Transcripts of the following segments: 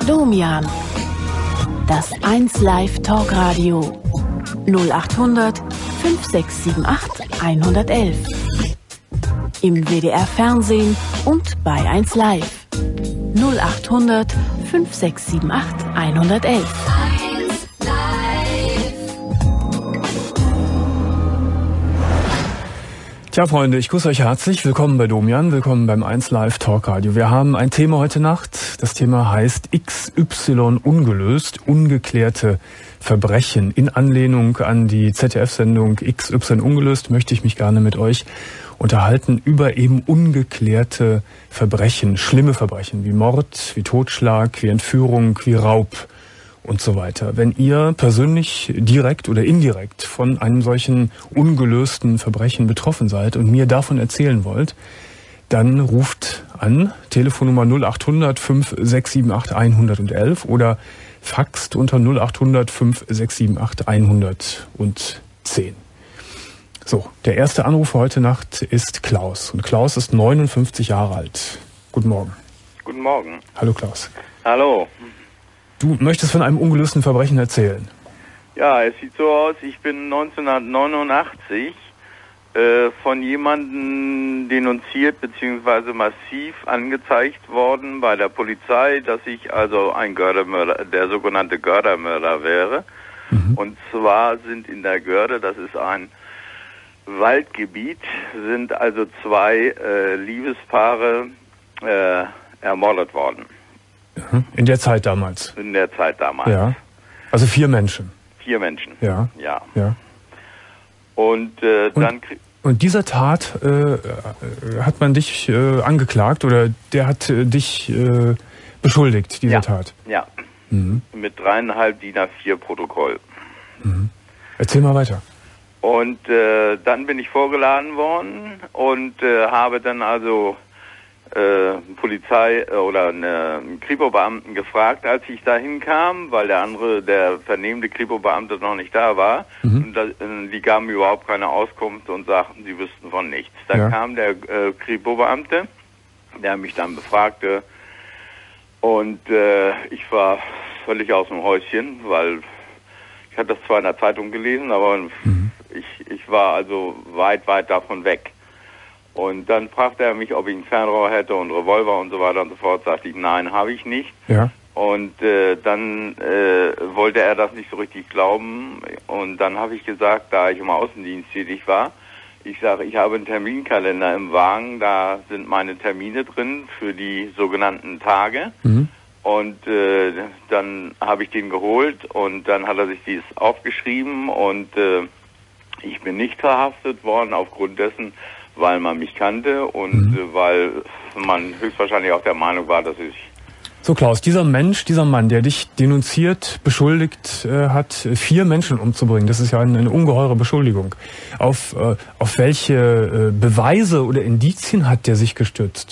Domian. Das 1 Live Talkradio. 0800 5678 111. Im WDR Fernsehen und bei 1 Live. 0800 5678 111. Tja, Freunde, ich grüße euch herzlich. Willkommen bei Domian, willkommen beim 1 Live Talkradio. Wir haben ein Thema heute Nacht. Das Thema heißt XY ungelöst, ungeklärte Verbrechen. In Anlehnung an die ZDF-Sendung XY ungelöst möchte ich mich gerne mit euch unterhalten über eben ungeklärte Verbrechen, schlimme Verbrechen wie Mord, wie Totschlag, wie Entführung, wie Raub und so weiter. Wenn ihr persönlich direkt oder indirekt von einem solchen ungelösten Verbrechen betroffen seid und mir davon erzählen wollt, dann ruft an, Telefonnummer 0800 5678 111 oder faxt unter 0800 5678 110. So, der erste Anrufer heute Nacht ist Klaus. Und Klaus ist 59 Jahre alt. Guten Morgen. Guten Morgen. Hallo Klaus. Hallo. Du möchtest von einem ungelösten Verbrechen erzählen. Ja, es sieht so aus, ich bin 1989 von jemandem denunziert bzw. massiv angezeigt worden bei der Polizei, dass ich also ein Gördermörder, der sogenannte Gördermörder wäre. Mhm. Und zwar sind in der Görde, das ist ein Waldgebiet, sind also zwei Liebespaare ermordet worden. In der Zeit damals? In der Zeit damals. Ja. Also 4 Menschen? 4 Menschen. Ja. Ja. Ja. Und dann... Und dieser Tat hat man dich angeklagt oder der hat dich beschuldigt, dieser Tat? Ja. Mhm. Mit 3,5 DIN A4 Protokoll. Mhm. Erzähl mal weiter. Und dann bin ich vorgeladen worden und habe dann also Polizei oder einen Kripo-Beamten gefragt, als ich da hinkam, weil der vernehmende Kripo-Beamte noch nicht da war. Mhm. Und die gaben mir überhaupt keine Auskunft und sagten, sie wüssten von nichts. Dann kam der Kripo-Beamte, der mich dann befragte und ich war völlig aus dem Häuschen, weil ich hatte das zwar in der Zeitung gelesen, aber ich war also weit davon weg. Und dann fragte er mich, ob ich ein Fernrohr hätte und Revolver und so weiter und so fort. Sagte ich, nein, habe ich nicht. Ja. Und dann wollte er das nicht so richtig glauben. Und dann habe ich gesagt, da ich im Außendienst tätig war, ich sage, ich habe einen Terminkalender im Wagen, da sind meine Termine drin für die sogenannten Tage. Mhm. Und dann habe ich den geholt und dann hat er sich dies aufgeschrieben und ich bin nicht verhaftet worden aufgrund dessen, weil man mich kannte und weil man höchstwahrscheinlich auch der Meinung war, dass ich... So Klaus, dieser Mann, der dich denunziert, beschuldigt hat, 4 Menschen umzubringen, das ist ja eine ungeheure Beschuldigung. Auf welche Beweise oder Indizien hat der sich gestützt?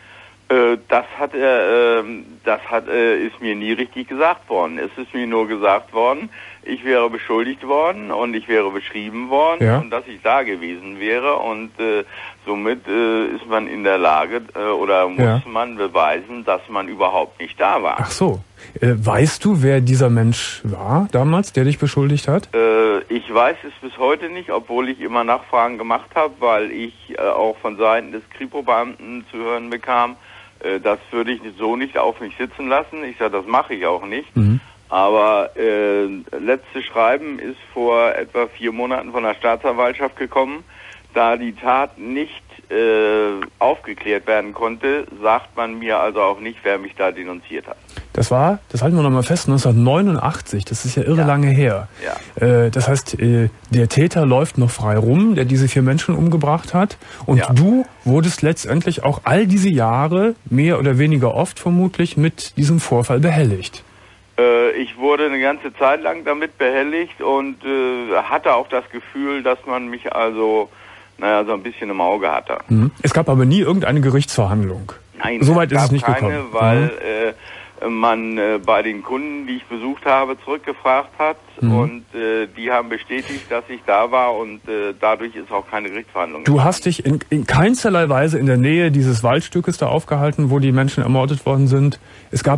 Ist mir nie richtig gesagt worden. Es ist mir nur gesagt worden, ich wäre beschuldigt worden und ich wäre beschrieben worden und dass ich da gewesen wäre und somit ist man in der Lage oder muss man beweisen, dass man überhaupt nicht da war. Ach so. Weißt du, wer dieser Mensch war damals, der dich beschuldigt hat? Ich weiß es bis heute nicht, obwohl ich immer Nachfragen gemacht habe, weil ich auch von Seiten des Kripo-Beamten zu hören bekam, das würde ich so nicht auf mich sitzen lassen. Ich sage, das mache ich auch nicht. Mhm. Aber letzte Schreiben ist vor etwa 4 Monaten von der Staatsanwaltschaft gekommen. Da die Tat nicht aufgeklärt werden konnte, sagt man mir also auch nicht, wer mich da denunziert hat. Das halten wir nochmal fest, 1989, das ist ja irre lange her. Ja. Das heißt, der Täter läuft noch frei rum, der diese 4 Menschen umgebracht hat. Und du wurdest letztendlich auch all diese Jahre, mehr oder weniger oft vermutlich, mit diesem Vorfall behelligt. Ich wurde eine ganze Zeit lang damit behelligt und hatte auch das Gefühl, dass man mich also, so ein bisschen im Auge hatte. Es gab aber nie irgendeine Gerichtsverhandlung. Nein, soweit ist es nicht keine, gekommen. Weil man bei den Kunden, die ich besucht habe, zurückgefragt hat und die haben bestätigt, dass ich da war und dadurch ist auch keine Gerichtsverhandlung. Du hast dich in keinsterlei Weise in der Nähe dieses Waldstückes da aufgehalten, wo die Menschen ermordet worden sind. Es gab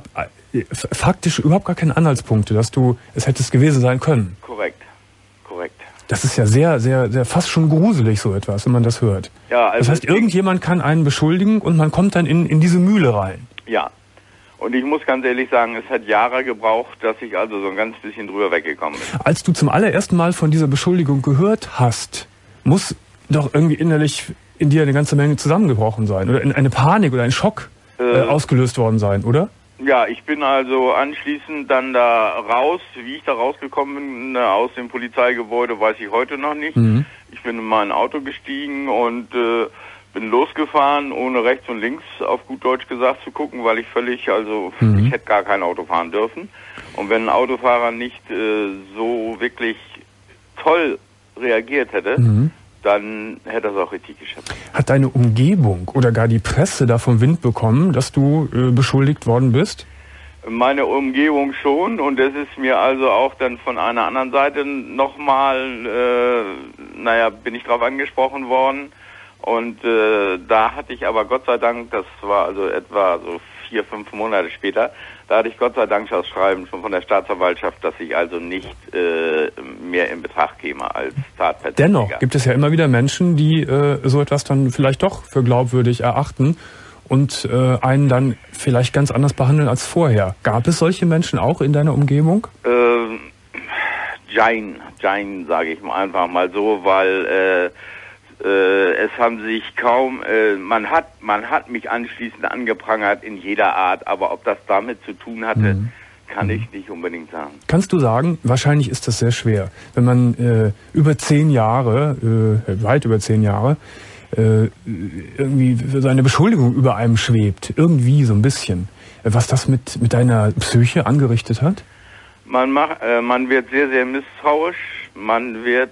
faktisch überhaupt gar keine Anhaltspunkte, dass du es hättest gewesen sein können. Korrekt. Das ist ja sehr, sehr, sehr fast schon gruselig, so etwas, wenn man das hört. Ja, also das heißt, irgendjemand kann einen beschuldigen und man kommt dann in diese Mühle rein. Ja. Und ich muss ganz ehrlich sagen, es hat Jahre gebraucht, dass ich also so ein ganz bisschen drüber weggekommen bin. Als du zum allerersten Mal von dieser Beschuldigung gehört hast, muss doch irgendwie innerlich in dir eine ganze Menge zusammengebrochen sein oder eine Panik oder ein Schock ausgelöst worden sein, oder? Ja, ich bin also anschließend dann da raus. Wie ich da rausgekommen bin aus dem Polizeigebäude, weiß ich heute noch nicht. Ich bin in mein Auto gestiegen und bin losgefahren, ohne rechts und links, auf gut Deutsch gesagt, zu gucken, weil ich völlig, ich hätte gar kein Auto fahren dürfen. Und wenn ein Autofahrer nicht so wirklich toll reagiert hätte, dann hätte er es auch richtig geschafft. Hat deine Umgebung oder gar die Presse davon Wind bekommen, dass du beschuldigt worden bist? Meine Umgebung schon, und es ist mir also auch dann von einer anderen Seite nochmal, bin ich drauf angesprochen worden. Und da hatte ich aber Gott sei Dank, das war also etwa so 4-5 Monate später, da hatte ich Gott sei Dank das Schreiben schon von der Staatsanwaltschaft, dass ich also nicht mehr in Betracht käme als Tatverdächtiger. Dennoch gibt es ja immer wieder Menschen, die so etwas dann vielleicht doch für glaubwürdig erachten und einen dann vielleicht ganz anders behandeln als vorher. Gab es solche Menschen auch in deiner Umgebung? Jein, sage ich mal einfach mal so, weil es haben sich kaum, man hat mich anschließend angeprangert in jeder Art, aber ob das damit zu tun hatte, kann ich nicht unbedingt sagen. Kannst du sagen, wahrscheinlich ist das sehr schwer, wenn man über 10 Jahre, weit über 10 Jahre, irgendwie so eine Beschuldigung über einem schwebt, irgendwie so ein bisschen, was das mit deiner Psyche angerichtet hat? Man wird sehr, sehr misstrauisch, man wird,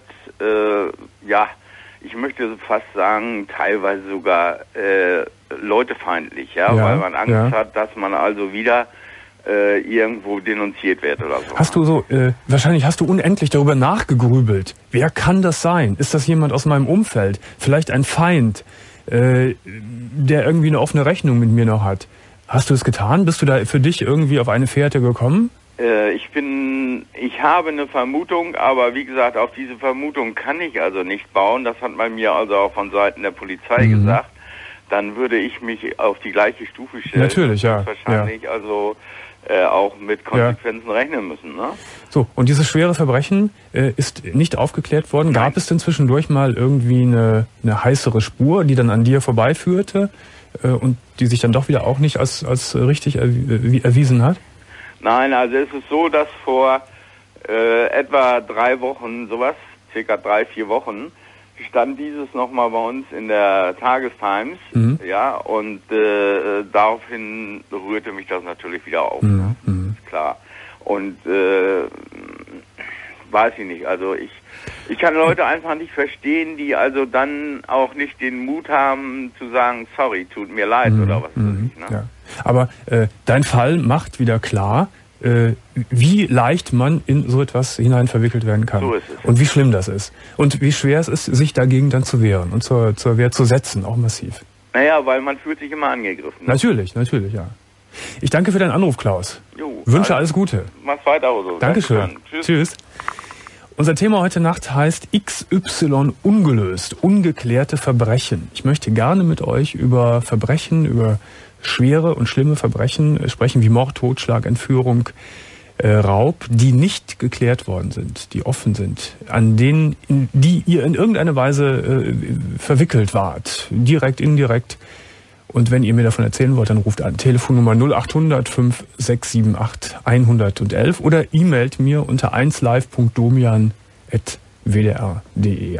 ich möchte fast sagen, teilweise sogar leutefeindlich, weil man Angst hat, dass man also wieder irgendwo denunziert wird oder so. Hast du wahrscheinlich hast du unendlich darüber nachgegrübelt. Wer kann das sein? Ist das jemand aus meinem Umfeld? Vielleicht ein Feind, der irgendwie eine offene Rechnung mit mir noch hat? Hast du es getan? Bist du da für dich irgendwie auf eine Fährte gekommen? Ich habe eine Vermutung, aber wie gesagt, auf diese Vermutung kann ich also nicht bauen. Das hat man mir also auch von Seiten der Polizei gesagt. Dann würde ich mich auf die gleiche Stufe stellen. Natürlich, ja. Wahrscheinlich also auch mit Konsequenzen rechnen müssen. Ne? So, und dieses schwere Verbrechen ist nicht aufgeklärt worden. Nein. Gab es denn zwischendurch mal irgendwie eine heißere Spur, die dann an dir vorbeiführte und die sich dann doch wieder auch nicht als richtig erwiesen hat? Nein, also es ist so, dass vor etwa 3 Wochen, sowas, circa 3-4 Wochen, stand dieses nochmal bei uns in der Tagestimes, und daraufhin rührte mich das natürlich wieder auf, ist klar. Und weiß ich nicht, also ich kann Leute einfach nicht verstehen, die also dann auch nicht den Mut haben zu sagen, sorry, tut mir leid oder was weiß ich. Ne? Ja. Aber dein Fall macht wieder klar, wie leicht man in so etwas hinein verwickelt werden kann. So ist es. Und wie schlimm das ist. Und wie schwer es ist, sich dagegen dann zu wehren und zur Wehr zu setzen, auch massiv. Naja, weil man fühlt sich immer angegriffen. Ne? Natürlich, ja. Ich danke für deinen Anruf, Klaus. Jo, wünsche alles Gute. Mach's weiter so. Dankeschön. Tschüss. Unser Thema heute Nacht heißt XY ungelöst, ungeklärte Verbrechen. Ich möchte gerne mit euch über Verbrechen, über schwere und schlimme Verbrechen sprechen, wie Mord, Totschlag, Entführung, Raub, die nicht geklärt worden sind, die offen sind, an denen, die ihr in irgendeiner Weise verwickelt wart, direkt, indirekt. Und wenn ihr mir davon erzählen wollt, dann ruft an. Telefonnummer 0800 5678 111 oder e-mailt mir unter 1live.domian@wdr.de.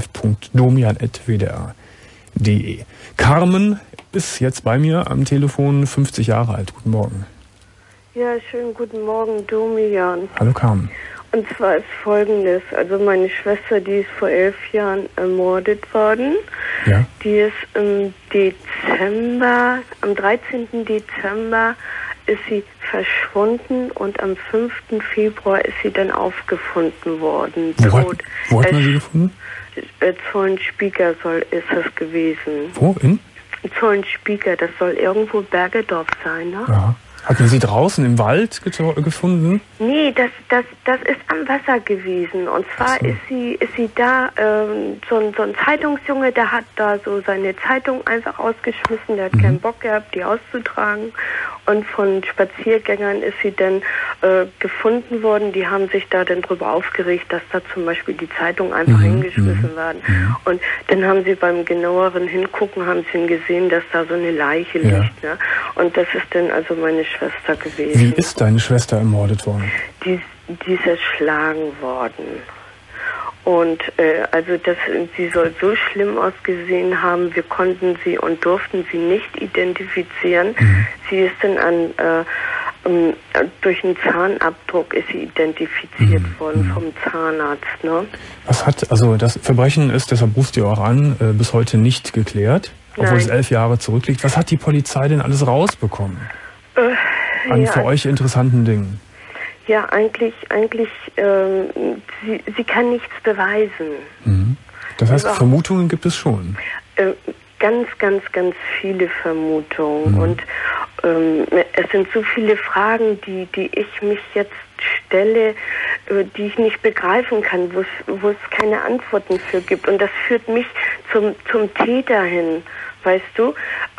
1live.domian@wdr.de. Carmen ist jetzt bei mir am Telefon, 50 Jahre alt. Guten Morgen. Ja, schönen guten Morgen, Domian. Hallo Carmen. Und zwar ist Folgendes, also meine Schwester, die ist vor 11 Jahren ermordet worden. Ja. Die ist im Dezember, am 13. Dezember ist sie verschwunden und am 5. Februar ist sie dann aufgefunden worden. Wo hat man sie gefunden? Zollenspieker ist das gewesen. Wo? In? Zollenspieker, das soll irgendwo Bergedorf sein, ne? Ja. Hat man sie draußen im Wald gefunden? Nee, das ist am Wasser gewesen. Und zwar ist sie da, so ein Zeitungsjunge, der hat da so seine Zeitung einfach ausgeschmissen, der hat keinen Bock gehabt, die auszutragen. Und von Spaziergängern ist sie dann gefunden worden. Die haben sich da dann drüber aufgeregt, dass da zum Beispiel die Zeitung einfach hingeschmissen werden. Und dann haben sie beim genaueren Hingucken, haben sie gesehen, dass da so eine Leiche liegt. Ne? Und das ist dann also meine Schwester gewesen. Wie ist deine Schwester ermordet worden? Die ist erschlagen worden. Und also sie soll so schlimm ausgesehen haben, wir konnten sie und durften sie nicht identifizieren. Sie ist dann durch einen Zahnabdruck ist sie identifiziert worden vom Zahnarzt. Ne? Also das Verbrechen ist, deshalb rufst du auch an, bis heute nicht geklärt, obwohl es 11 Jahre zurückliegt. Was hat die Polizei denn alles rausbekommen? An für euch interessanten Dingen? Ja, eigentlich, sie kann nichts beweisen. Das heißt, Vermutungen gibt es schon? Ganz, ganz, ganz viele Vermutungen. Und es sind so viele Fragen, die ich mich jetzt stelle, die ich nicht begreifen kann, wo es keine Antworten für gibt. Und das führt mich zum Täter hin. Weißt du,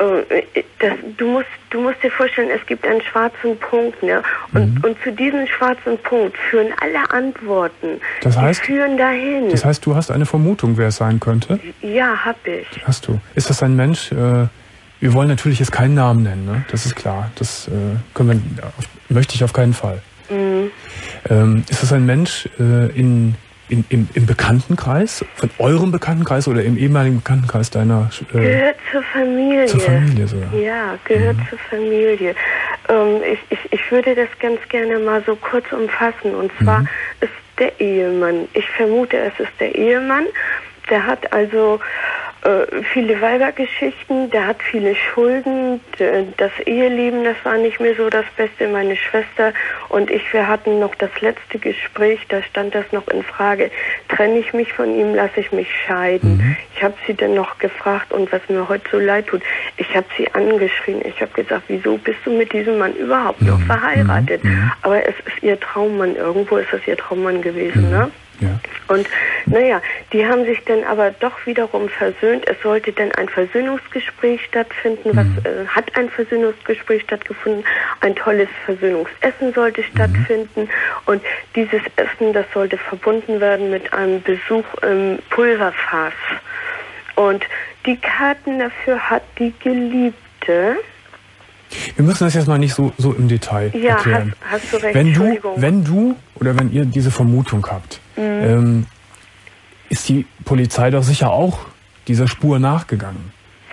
du musst dir vorstellen, es gibt einen schwarzen Punkt, ne? Und zu diesem schwarzen Punkt führen alle Antworten. Die führen dahin. Das heißt, du hast eine Vermutung, wer es sein könnte? Ja, hab ich. Hast du. Ist das ein Mensch? Wir wollen natürlich jetzt keinen Namen nennen, ne? Das ist klar. Das möchte ich auf keinen Fall. Ist das ein Mensch im Bekanntenkreis, von eurem Bekanntenkreis oder im ehemaligen Bekanntenkreis deiner... Gehört zur Familie. Zur Familie sogar. Ja, gehört zur Familie. Ich würde das ganz gerne mal so kurz umfassen. Und zwar ist der Ehemann. Ich vermute, es ist der Ehemann. Der hat also viele Weibergeschichten, der hat viele Schulden, das Eheleben, das war nicht mehr so das Beste. Meine Schwester und ich, wir hatten noch das letzte Gespräch, da stand das noch in Frage, trenne ich mich von ihm, lasse ich mich scheiden. Ich habe sie dann noch gefragt und was mir heute so leid tut, ich habe sie angeschrien, ich habe gesagt, wieso bist du mit diesem Mann überhaupt noch verheiratet? Aber es ist ihr Traummann, irgendwo ist das ihr Traummann gewesen, ne? Ja. Und naja, die haben sich dann aber doch wiederum versöhnt. Es sollte dann ein Versöhnungsgespräch stattfinden. Hat ein Versöhnungsgespräch stattgefunden? Ein tolles Versöhnungsessen sollte stattfinden. Und dieses Essen, das sollte verbunden werden mit einem Besuch im Pulverfass. Und die Karten dafür hat die Geliebte. Wir müssen das jetzt mal nicht so im Detail erklären. Ja, hast du recht. Wenn du oder wenn ihr diese Vermutung habt, ist die Polizei doch sicher auch dieser Spur nachgegangen.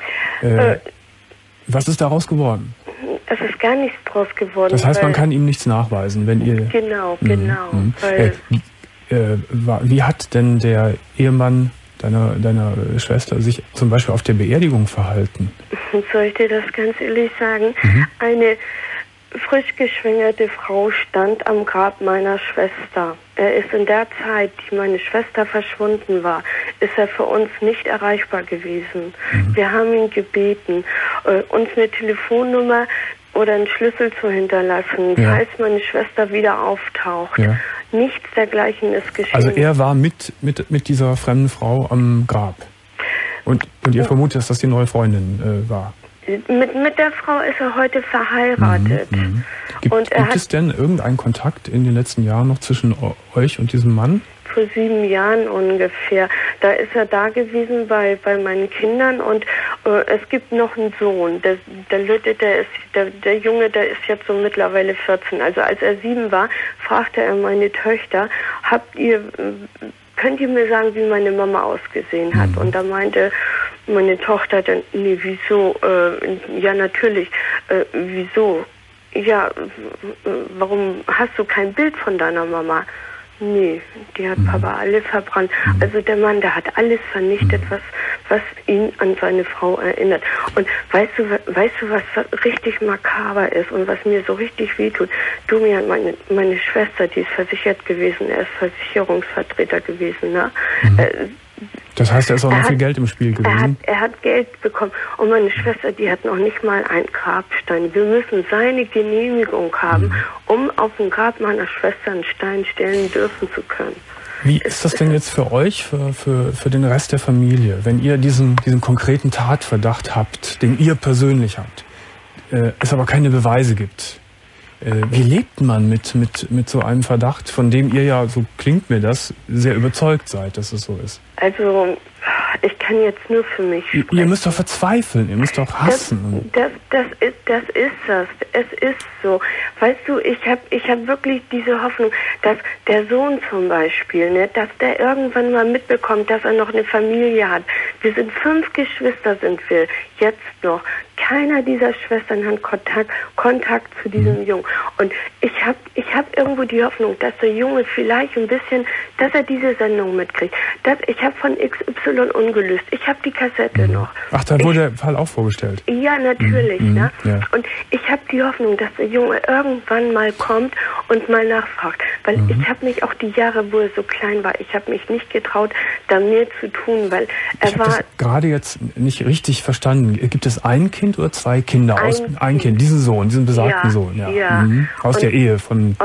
Was ist daraus geworden? Es ist gar nichts draus geworden. Das heißt, man kann ihm nichts nachweisen, wenn ihr... Genau. Wie hat denn der Ehemann deiner Schwester sich zum Beispiel auf der Beerdigung verhalten? Soll ich dir das ganz ehrlich sagen? Eine frisch geschwängerte Frau stand am Grab meiner Schwester. Er ist in der Zeit, die meine Schwester verschwunden war, ist er für uns nicht erreichbar gewesen. Wir haben ihn gebeten, uns eine Telefonnummer oder einen Schlüssel zu hinterlassen, falls meine Schwester wieder auftaucht. Ja. Nichts dergleichen ist geschehen. Also er war mit dieser fremden Frau am Grab. Und ihr vermutet, dass das die neue Freundin war? Mit der Frau ist er heute verheiratet. Gibt es denn irgendeinen Kontakt in den letzten Jahren noch zwischen euch und diesem Mann? Vor 7 Jahren ungefähr. Da ist er da gewesen bei meinen Kindern und es gibt noch einen Sohn. Der Junge, der ist jetzt so mittlerweile 14. Also als er 7 war, fragte er meine Töchter, könnt ihr mir sagen, wie meine Mama ausgesehen hat? Und da meinte meine Tochter dann, nee, wieso? Ja, natürlich. Wieso? Ja, warum hast du kein Bild von deiner Mama? Nee, die hat Papa alle verbrannt. Also der Mann, der hat alles vernichtet, was ihn an seine Frau erinnert. Und weißt du, was richtig makaber ist und was mir so richtig wehtut? Domian, meine Schwester, die ist versichert gewesen, er ist Versicherungsvertreter gewesen, ne? Das heißt, da ist auch noch viel Geld im Spiel gewesen? Er hat Geld bekommen. Und meine Schwester, die hat noch nicht mal einen Grabstein. Wir müssen seine Genehmigung haben, um auf dem Grab meiner Schwester einen Stein stellen dürfen zu können. Wie ist das denn jetzt für euch, für den Rest der Familie, wenn ihr diesen konkreten Tatverdacht habt, den ihr persönlich habt, es aber keine Beweise gibt? Wie lebt man mit so einem Verdacht, von dem ihr ja, so klingt mir das, sehr überzeugt seid, dass es so ist? Also, ich kann jetzt nur für mich sprechen. Ihr müsst doch verzweifeln, ihr müsst doch hassen. Das ist das. Es ist so. Weißt du, ich hab wirklich diese Hoffnung, dass der Sohn zum Beispiel, ne, dass der irgendwann mal mitbekommt, dass er noch eine Familie hat. Wir sind 5 Geschwister, sind wir jetzt noch. Keiner dieser Schwestern hat Kontakt zu diesem Jungen. Und ich hab irgendwo die Hoffnung, dass der Junge vielleicht ein bisschen, dass er diese Sendung mitkriegt. Ich habe von XY ungelöst. Ich habe die Kassette noch. Ach, da wurde der Fall auch vorgestellt? Ja, natürlich. Ne? Ja. Und ich habe die Hoffnung, dass der Junge irgendwann mal kommt und mal nachfragt. Weil ich habe mich auch die Jahre, wo er so klein war, ich habe mich nicht getraut, da mehr zu tun, weil ich habe das gerade jetzt nicht richtig verstanden. Gibt es ein Kind oder 2 Kinder? Ein Kind, diesen besagten Sohn. Ja. Aus der Ehe von...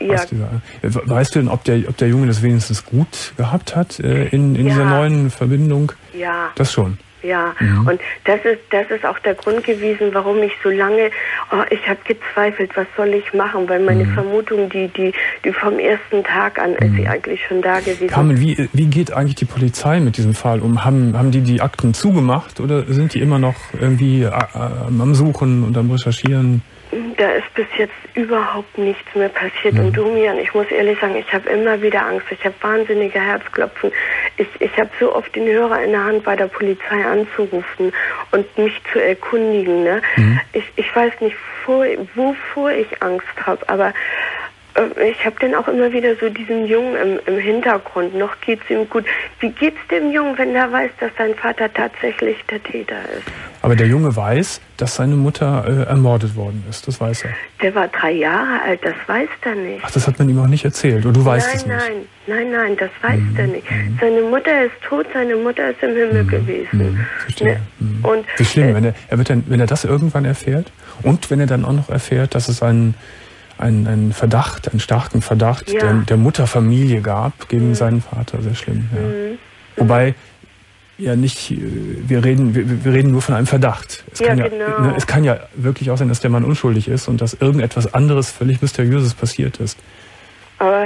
Weißt du denn, ob der Junge das wenigstens gut gehabt hat in dieser neuen Verbindung? Ja. Das schon. Ja, und das ist auch der Grund gewesen, warum ich so lange, ich habe gezweifelt, was soll ich machen, weil meine Vermutung, die vom ersten Tag an ist sie eigentlich schon da gewesen. Carmen, wie geht eigentlich die Polizei mit diesem Fall um? Haben die Akten zugemacht oder sind die immer noch irgendwie am Suchen und am Recherchieren? Da ist bis jetzt überhaupt nichts mehr passiert. Und Domian, ich muss ehrlich sagen, ich habe immer wieder Angst. Ich habe wahnsinnige Herzklopfen. Ich habe so oft den Hörer in der Hand, bei der Polizei anzurufen und mich zu erkundigen. Ne? Ich weiß nicht, wovor ich Angst habe, aber ich habe dann auch immer wieder so diesen Jungen im Hintergrund. Noch geht's ihm gut. Wie geht's dem Jungen, wenn er weiß, dass sein Vater tatsächlich der Täter ist? Aber der Junge weiß, dass seine Mutter ermordet worden ist. Das weiß er. Der war 3 Jahre alt. Das weiß er nicht. Ach, das hat man ihm auch nicht erzählt. Oder du weißt es nicht? Nein, das weiß er nicht. Seine Mutter ist tot. Seine Mutter ist im Himmel gewesen. Verstehe. Ne? Und wie schlimm, wenn er das irgendwann erfährt und wenn er dann auch noch erfährt, dass es einen Verdacht, einen starken Verdacht der Mutterfamilie gab gegen seinen Vater. Sehr schlimm, ja. Wobei, ja nicht, wir reden nur von einem Verdacht. Es kann ja wirklich auch sein, dass der Mann unschuldig ist und dass irgendetwas anderes völlig Mysteriöses passiert ist. Aber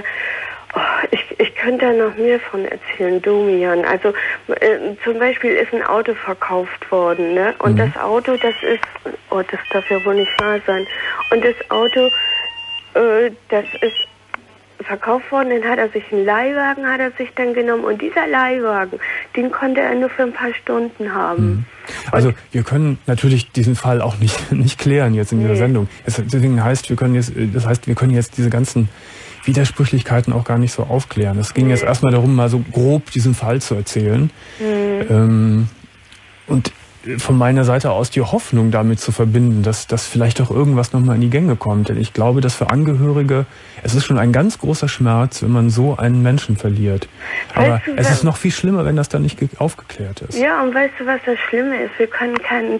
ich könnte da noch mehr von erzählen, Domian. Also zum Beispiel ist ein Auto verkauft worden, ne? Und das Auto, das darf ja wohl nicht wahr sein. Und das Auto, das ist verkauft worden, dann hat er sich einen Leihwagen dann genommen und dieser Leihwagen, den konnte er nur für ein paar Stunden haben. Also wir können natürlich diesen Fall auch nicht klären jetzt in dieser Sendung. Deswegen wir können jetzt diese ganzen Widersprüchlichkeiten auch gar nicht so aufklären. Es ging jetzt erstmal darum, mal so grob diesen Fall zu erzählen. Und von meiner Seite aus die Hoffnung damit zu verbinden, dass vielleicht doch irgendwas nochmal in die Gänge kommt. Denn ich glaube, dass für Angehörige, es ist schon ein ganz großer Schmerz, wenn man so einen Menschen verliert. Aber es ist noch viel schlimmer, wenn das dann nicht aufgeklärt ist. Ja, und weißt du, was das Schlimme ist? Wir können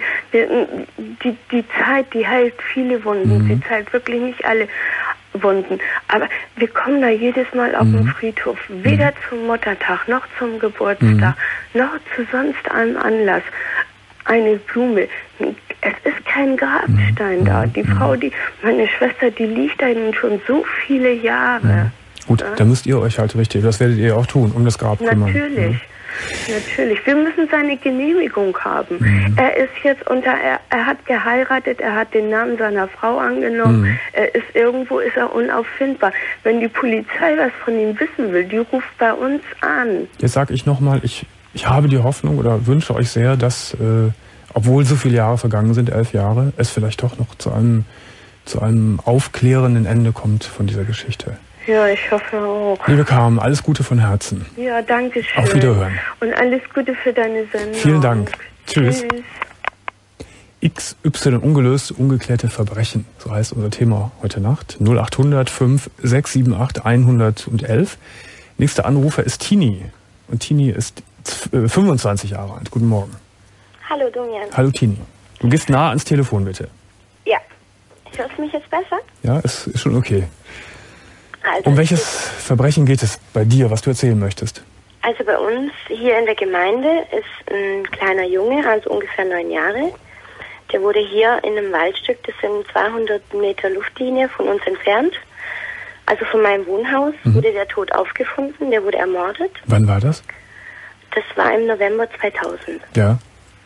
die Zeit, die heilt viele Wunden. Sie heilt wirklich nicht alle Wunden. Aber wir kommen da jedes Mal auf den Friedhof. Weder zum Muttertag, noch zum Geburtstag, noch zu sonst einem Anlass. Eine Blume. Es ist kein Grabstein da. Die Frau, meine Schwester, die liegt da nun schon so viele Jahre. Gut, da müsst ihr euch halt richtig, das werdet ihr auch tun, um das Grab kümmern. Natürlich. Wir müssen seine Genehmigung haben. Er ist jetzt er hat geheiratet, er hat den Namen seiner Frau angenommen. Irgendwo ist er unauffindbar. Wenn die Polizei was von ihm wissen will, die ruft bei uns an. Jetzt sage ich nochmal, ich habe die Hoffnung oder wünsche euch sehr, dass, obwohl so viele Jahre vergangen sind, 11 Jahre, es vielleicht doch noch zu einem aufklärenden Ende kommt von dieser Geschichte. Ja, ich hoffe auch. Liebe Carmen, alles Gute von Herzen. Ja, danke schön. Auf Wiederhören. Und alles Gute für deine Sendung. Vielen Dank. Tschüss. XY ungelöst, ungeklärte Verbrechen. So heißt unser Thema heute Nacht. 0800 5678 111. Nächster Anrufer ist Tini. Und Tini ist 25 Jahre alt. Guten Morgen. Hallo, Domian. Hallo, Tini. Du gehst nah ans Telefon, bitte. Ja. Hörst du mich jetzt besser? Ja, ist schon okay. Also, Um welches Verbrechen geht es bei dir, was du erzählen möchtest? Also bei uns hier in der Gemeinde ist ein kleiner Junge, also ungefähr 9 Jahre. Der wurde hier in einem Waldstück, das sind 200 Meter Luftlinie von uns entfernt, also von meinem Wohnhaus, wurde der tot aufgefunden, der wurde ermordet. Wann war das? Das war im November 2000. Ja.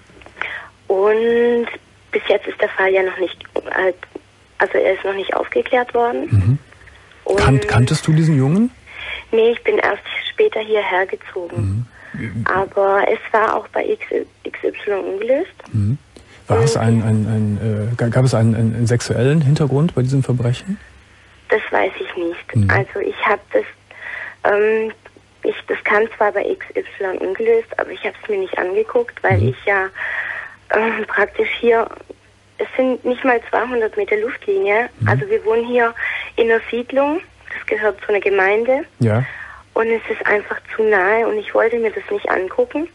Und bis jetzt ist der Fall ja noch nicht, also er ist noch nicht aufgeklärt worden. Und Kanntest du diesen Jungen? Nee, ich bin erst später hierher gezogen. Aber es war auch bei XY ungelöst. War es gab es einen sexuellen Hintergrund bei diesem Verbrechen? Das weiß ich nicht. Also ich habe das, das kam zwar bei XY ungelöst, aber ich habe es mir nicht angeguckt, weil ich ja praktisch hier, es sind nicht mal 200 Meter Luftlinie. Also wir wohnen hier in einer Siedlung, das gehört zu einer Gemeinde. Ja. Und es ist einfach zu nahe und ich wollte mir das nicht angucken.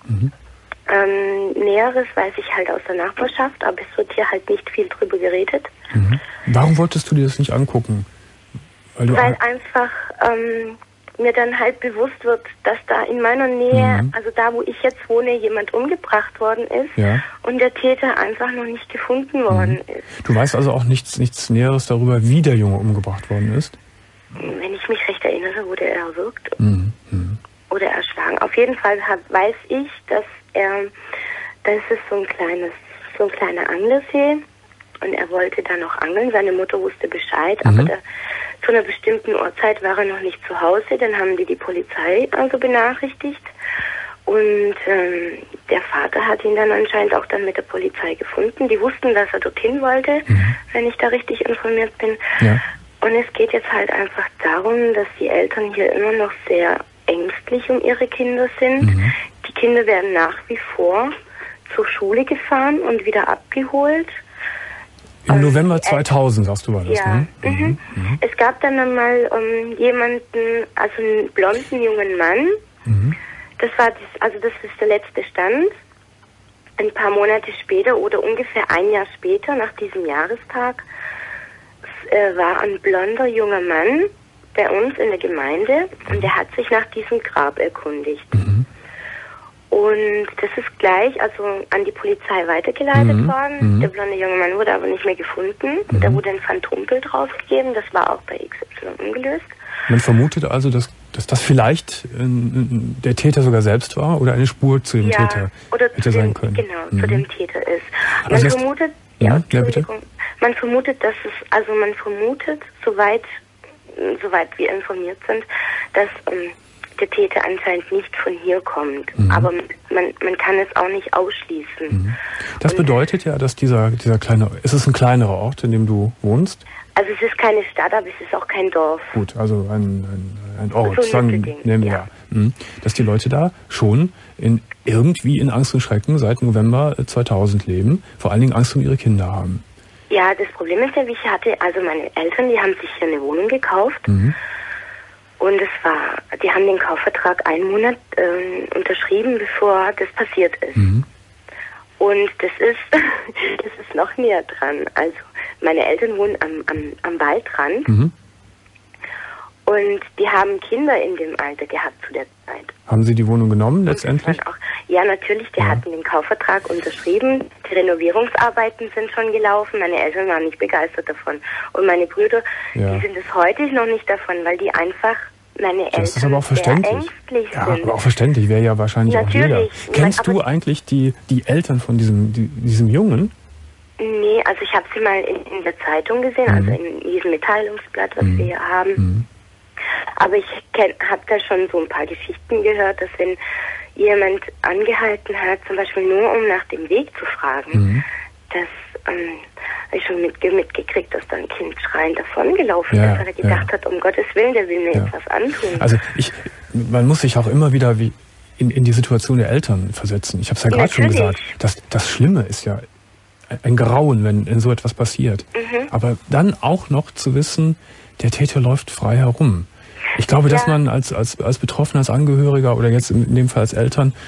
Näheres weiß ich halt aus der Nachbarschaft, aber es wird hier halt nicht viel drüber geredet. Warum wolltest du dir das nicht angucken? Weil einfach mir dann halt bewusst wird, dass da in meiner Nähe, also da, wo ich jetzt wohne, jemand umgebracht worden ist und der Täter einfach noch nicht gefunden worden ist. Du weißt also auch nichts Näheres darüber, wie der Junge umgebracht worden ist? Wenn ich mich recht erinnere, wurde er erwürgt oder erschlagen. Auf jeden Fall weiß ich, dass das ist so ein kleiner Anglersee und er wollte da noch angeln. Seine Mutter wusste Bescheid, aber zu einer bestimmten Uhrzeit war er noch nicht zu Hause. Dann haben die Polizei also benachrichtigt und der Vater hat ihn dann anscheinend auch dann mit der Polizei gefunden. Die wussten, dass er dorthin wollte, wenn ich da richtig informiert bin. Ja. Und es geht jetzt halt einfach darum, dass die Eltern hier immer noch sehr ängstlich um ihre Kinder sind. Die Kinder werden nach wie vor zur Schule gefahren und wieder abgeholt. Im November 2000, sagst du, war das, ja, ne? Es gab dann einmal jemanden, also einen blonden jungen Mann. Das ist der letzte Stand. Ein paar Monate später oder ungefähr ein Jahr später, nach diesem Jahrestag, war ein blonder junger Mann bei uns in der Gemeinde und der hat sich nach diesem Grab erkundigt. Und das ist gleich an die Polizei weitergeleitet worden. Der blonde junge Mann wurde aber nicht mehr gefunden. Da wurde ein Phantombild draufgegeben. Das war auch bei XY ungelöst. Man vermutet also, dass das vielleicht der Täter sogar selbst war oder eine Spur zu dem Täter hätte sein können. Genau, zu dem Täter ist. Man vermutet, man vermutet, soweit wir informiert sind, dass der Täter anscheinend nicht von hier kommt. Aber man kann es auch nicht ausschließen. Das bedeutet ja, dass dieser kleine, ist es ein kleinerer Ort, in dem du wohnst? Also es ist keine Stadt, aber es ist auch kein Dorf. Gut, also ein Ort, so nehmen wir. Dass die Leute da schon irgendwie in Angst und Schrecken seit November 2000 leben, vor allen Dingen Angst um ihre Kinder haben. Ja, das Problem ist ja, wie ich hatte, also meine Eltern, die haben sich hier eine Wohnung gekauft. Und die haben den Kaufvertrag 1 Monat unterschrieben, bevor das passiert ist. Und das ist noch näher dran. Also meine Eltern wohnen am Waldrand. Und die haben Kinder in dem Alter gehabt zu der Zeit. Haben Sie die Wohnung genommen letztendlich? Ja, natürlich. Die hatten den Kaufvertrag unterschrieben. Die Renovierungsarbeiten sind schon gelaufen. Meine Eltern waren nicht begeistert davon. Und meine Brüder, die sind es heute noch nicht davon, weil die einfach meine Eltern das ist aber auch verständlich. Ängstlich sind. Aber auch verständlich, wäre ja wahrscheinlich natürlich. Auch jeder. Kennst du eigentlich die Eltern von diesem Jungen? Nee, also ich habe sie mal in der Zeitung gesehen, also in diesem Mitteilungsblatt, was wir hier haben. Aber ich habe da schon so ein paar Geschichten gehört, dass wenn jemand angehalten hat, zum Beispiel nur um nach dem Weg zu fragen, dass ich schon mitgekriegt, dass da ein Kind schreiend davongelaufen ist, weil er gedacht hat, um Gottes Willen, der will mir jetzt was antun. Also man muss sich auch immer wieder in die Situation der Eltern versetzen. Ich habe es ja gerade schon gesagt, das Schlimme ist ja ein Grauen, wenn so etwas passiert. Aber dann auch noch zu wissen, der Täter läuft frei herum. Ich glaube, dass man als Betroffener, als Angehöriger oder jetzt in dem Fall als Eltern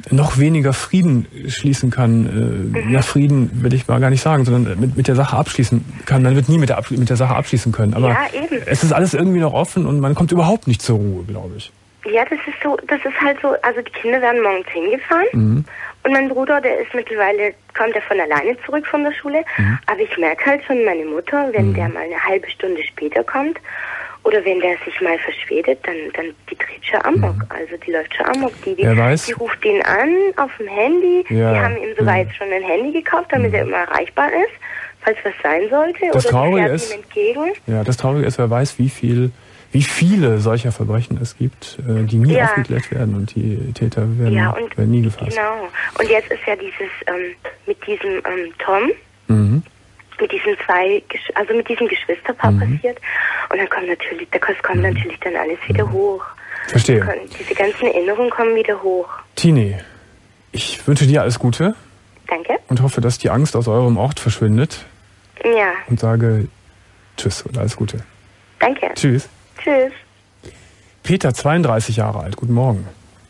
noch weniger Frieden schließen kann. Ja, Frieden will ich mal gar nicht sagen, sondern mit der Sache abschließen kann. Man wird nie mit der Sache abschließen können. Aber ja, eben. Es ist alles irgendwie noch offen und man kommt überhaupt nicht zur Ruhe, glaube ich. Ja, das ist halt so, also die Kinder werden morgens hingefahren und mein Bruder, der ist mittlerweile, kommt er von alleine zurück von der Schule, aber ich merke halt schon, meine Mutter, wenn der mal eine halbe Stunde später kommt oder wenn der sich mal verspätet, dann die dreht schon Amok, also die läuft schon Amok, die ruft ihn an auf dem Handy, die haben ihm sogar jetzt schon ein Handy gekauft, damit er immer erreichbar ist, falls was sein sollte, das oder Traurige fährt ist, ihm entgegen. Ja, das Traurige ist, wer weiß, wie viele solcher Verbrechen es gibt, die nie aufgeklärt werden und die Täter werden nie gefasst. Genau. Und jetzt ist ja dieses, mit diesem Tom, mit diesen mit diesem Geschwisterpaar passiert. Und dann kommt natürlich, dann alles wieder hoch. Verstehe. Diese ganzen Erinnerungen kommen wieder hoch. Tini, ich wünsche dir alles Gute. Danke. Und hoffe, dass die Angst aus eurem Ort verschwindet. Ja. Und sage Tschüss und alles Gute. Danke. Tschüss. Tschüss. Peter, 32 Jahre alt. Guten Morgen.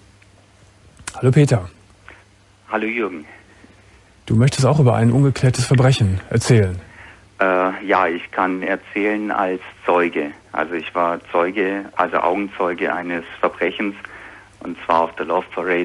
Hallo Peter. Hallo Jürgen. Du möchtest auch über ein ungeklärtes Verbrechen erzählen. Ja, ich kann erzählen als Zeuge. Also ich war Zeuge, also Augenzeuge eines Verbrechens, und zwar auf der Love Parade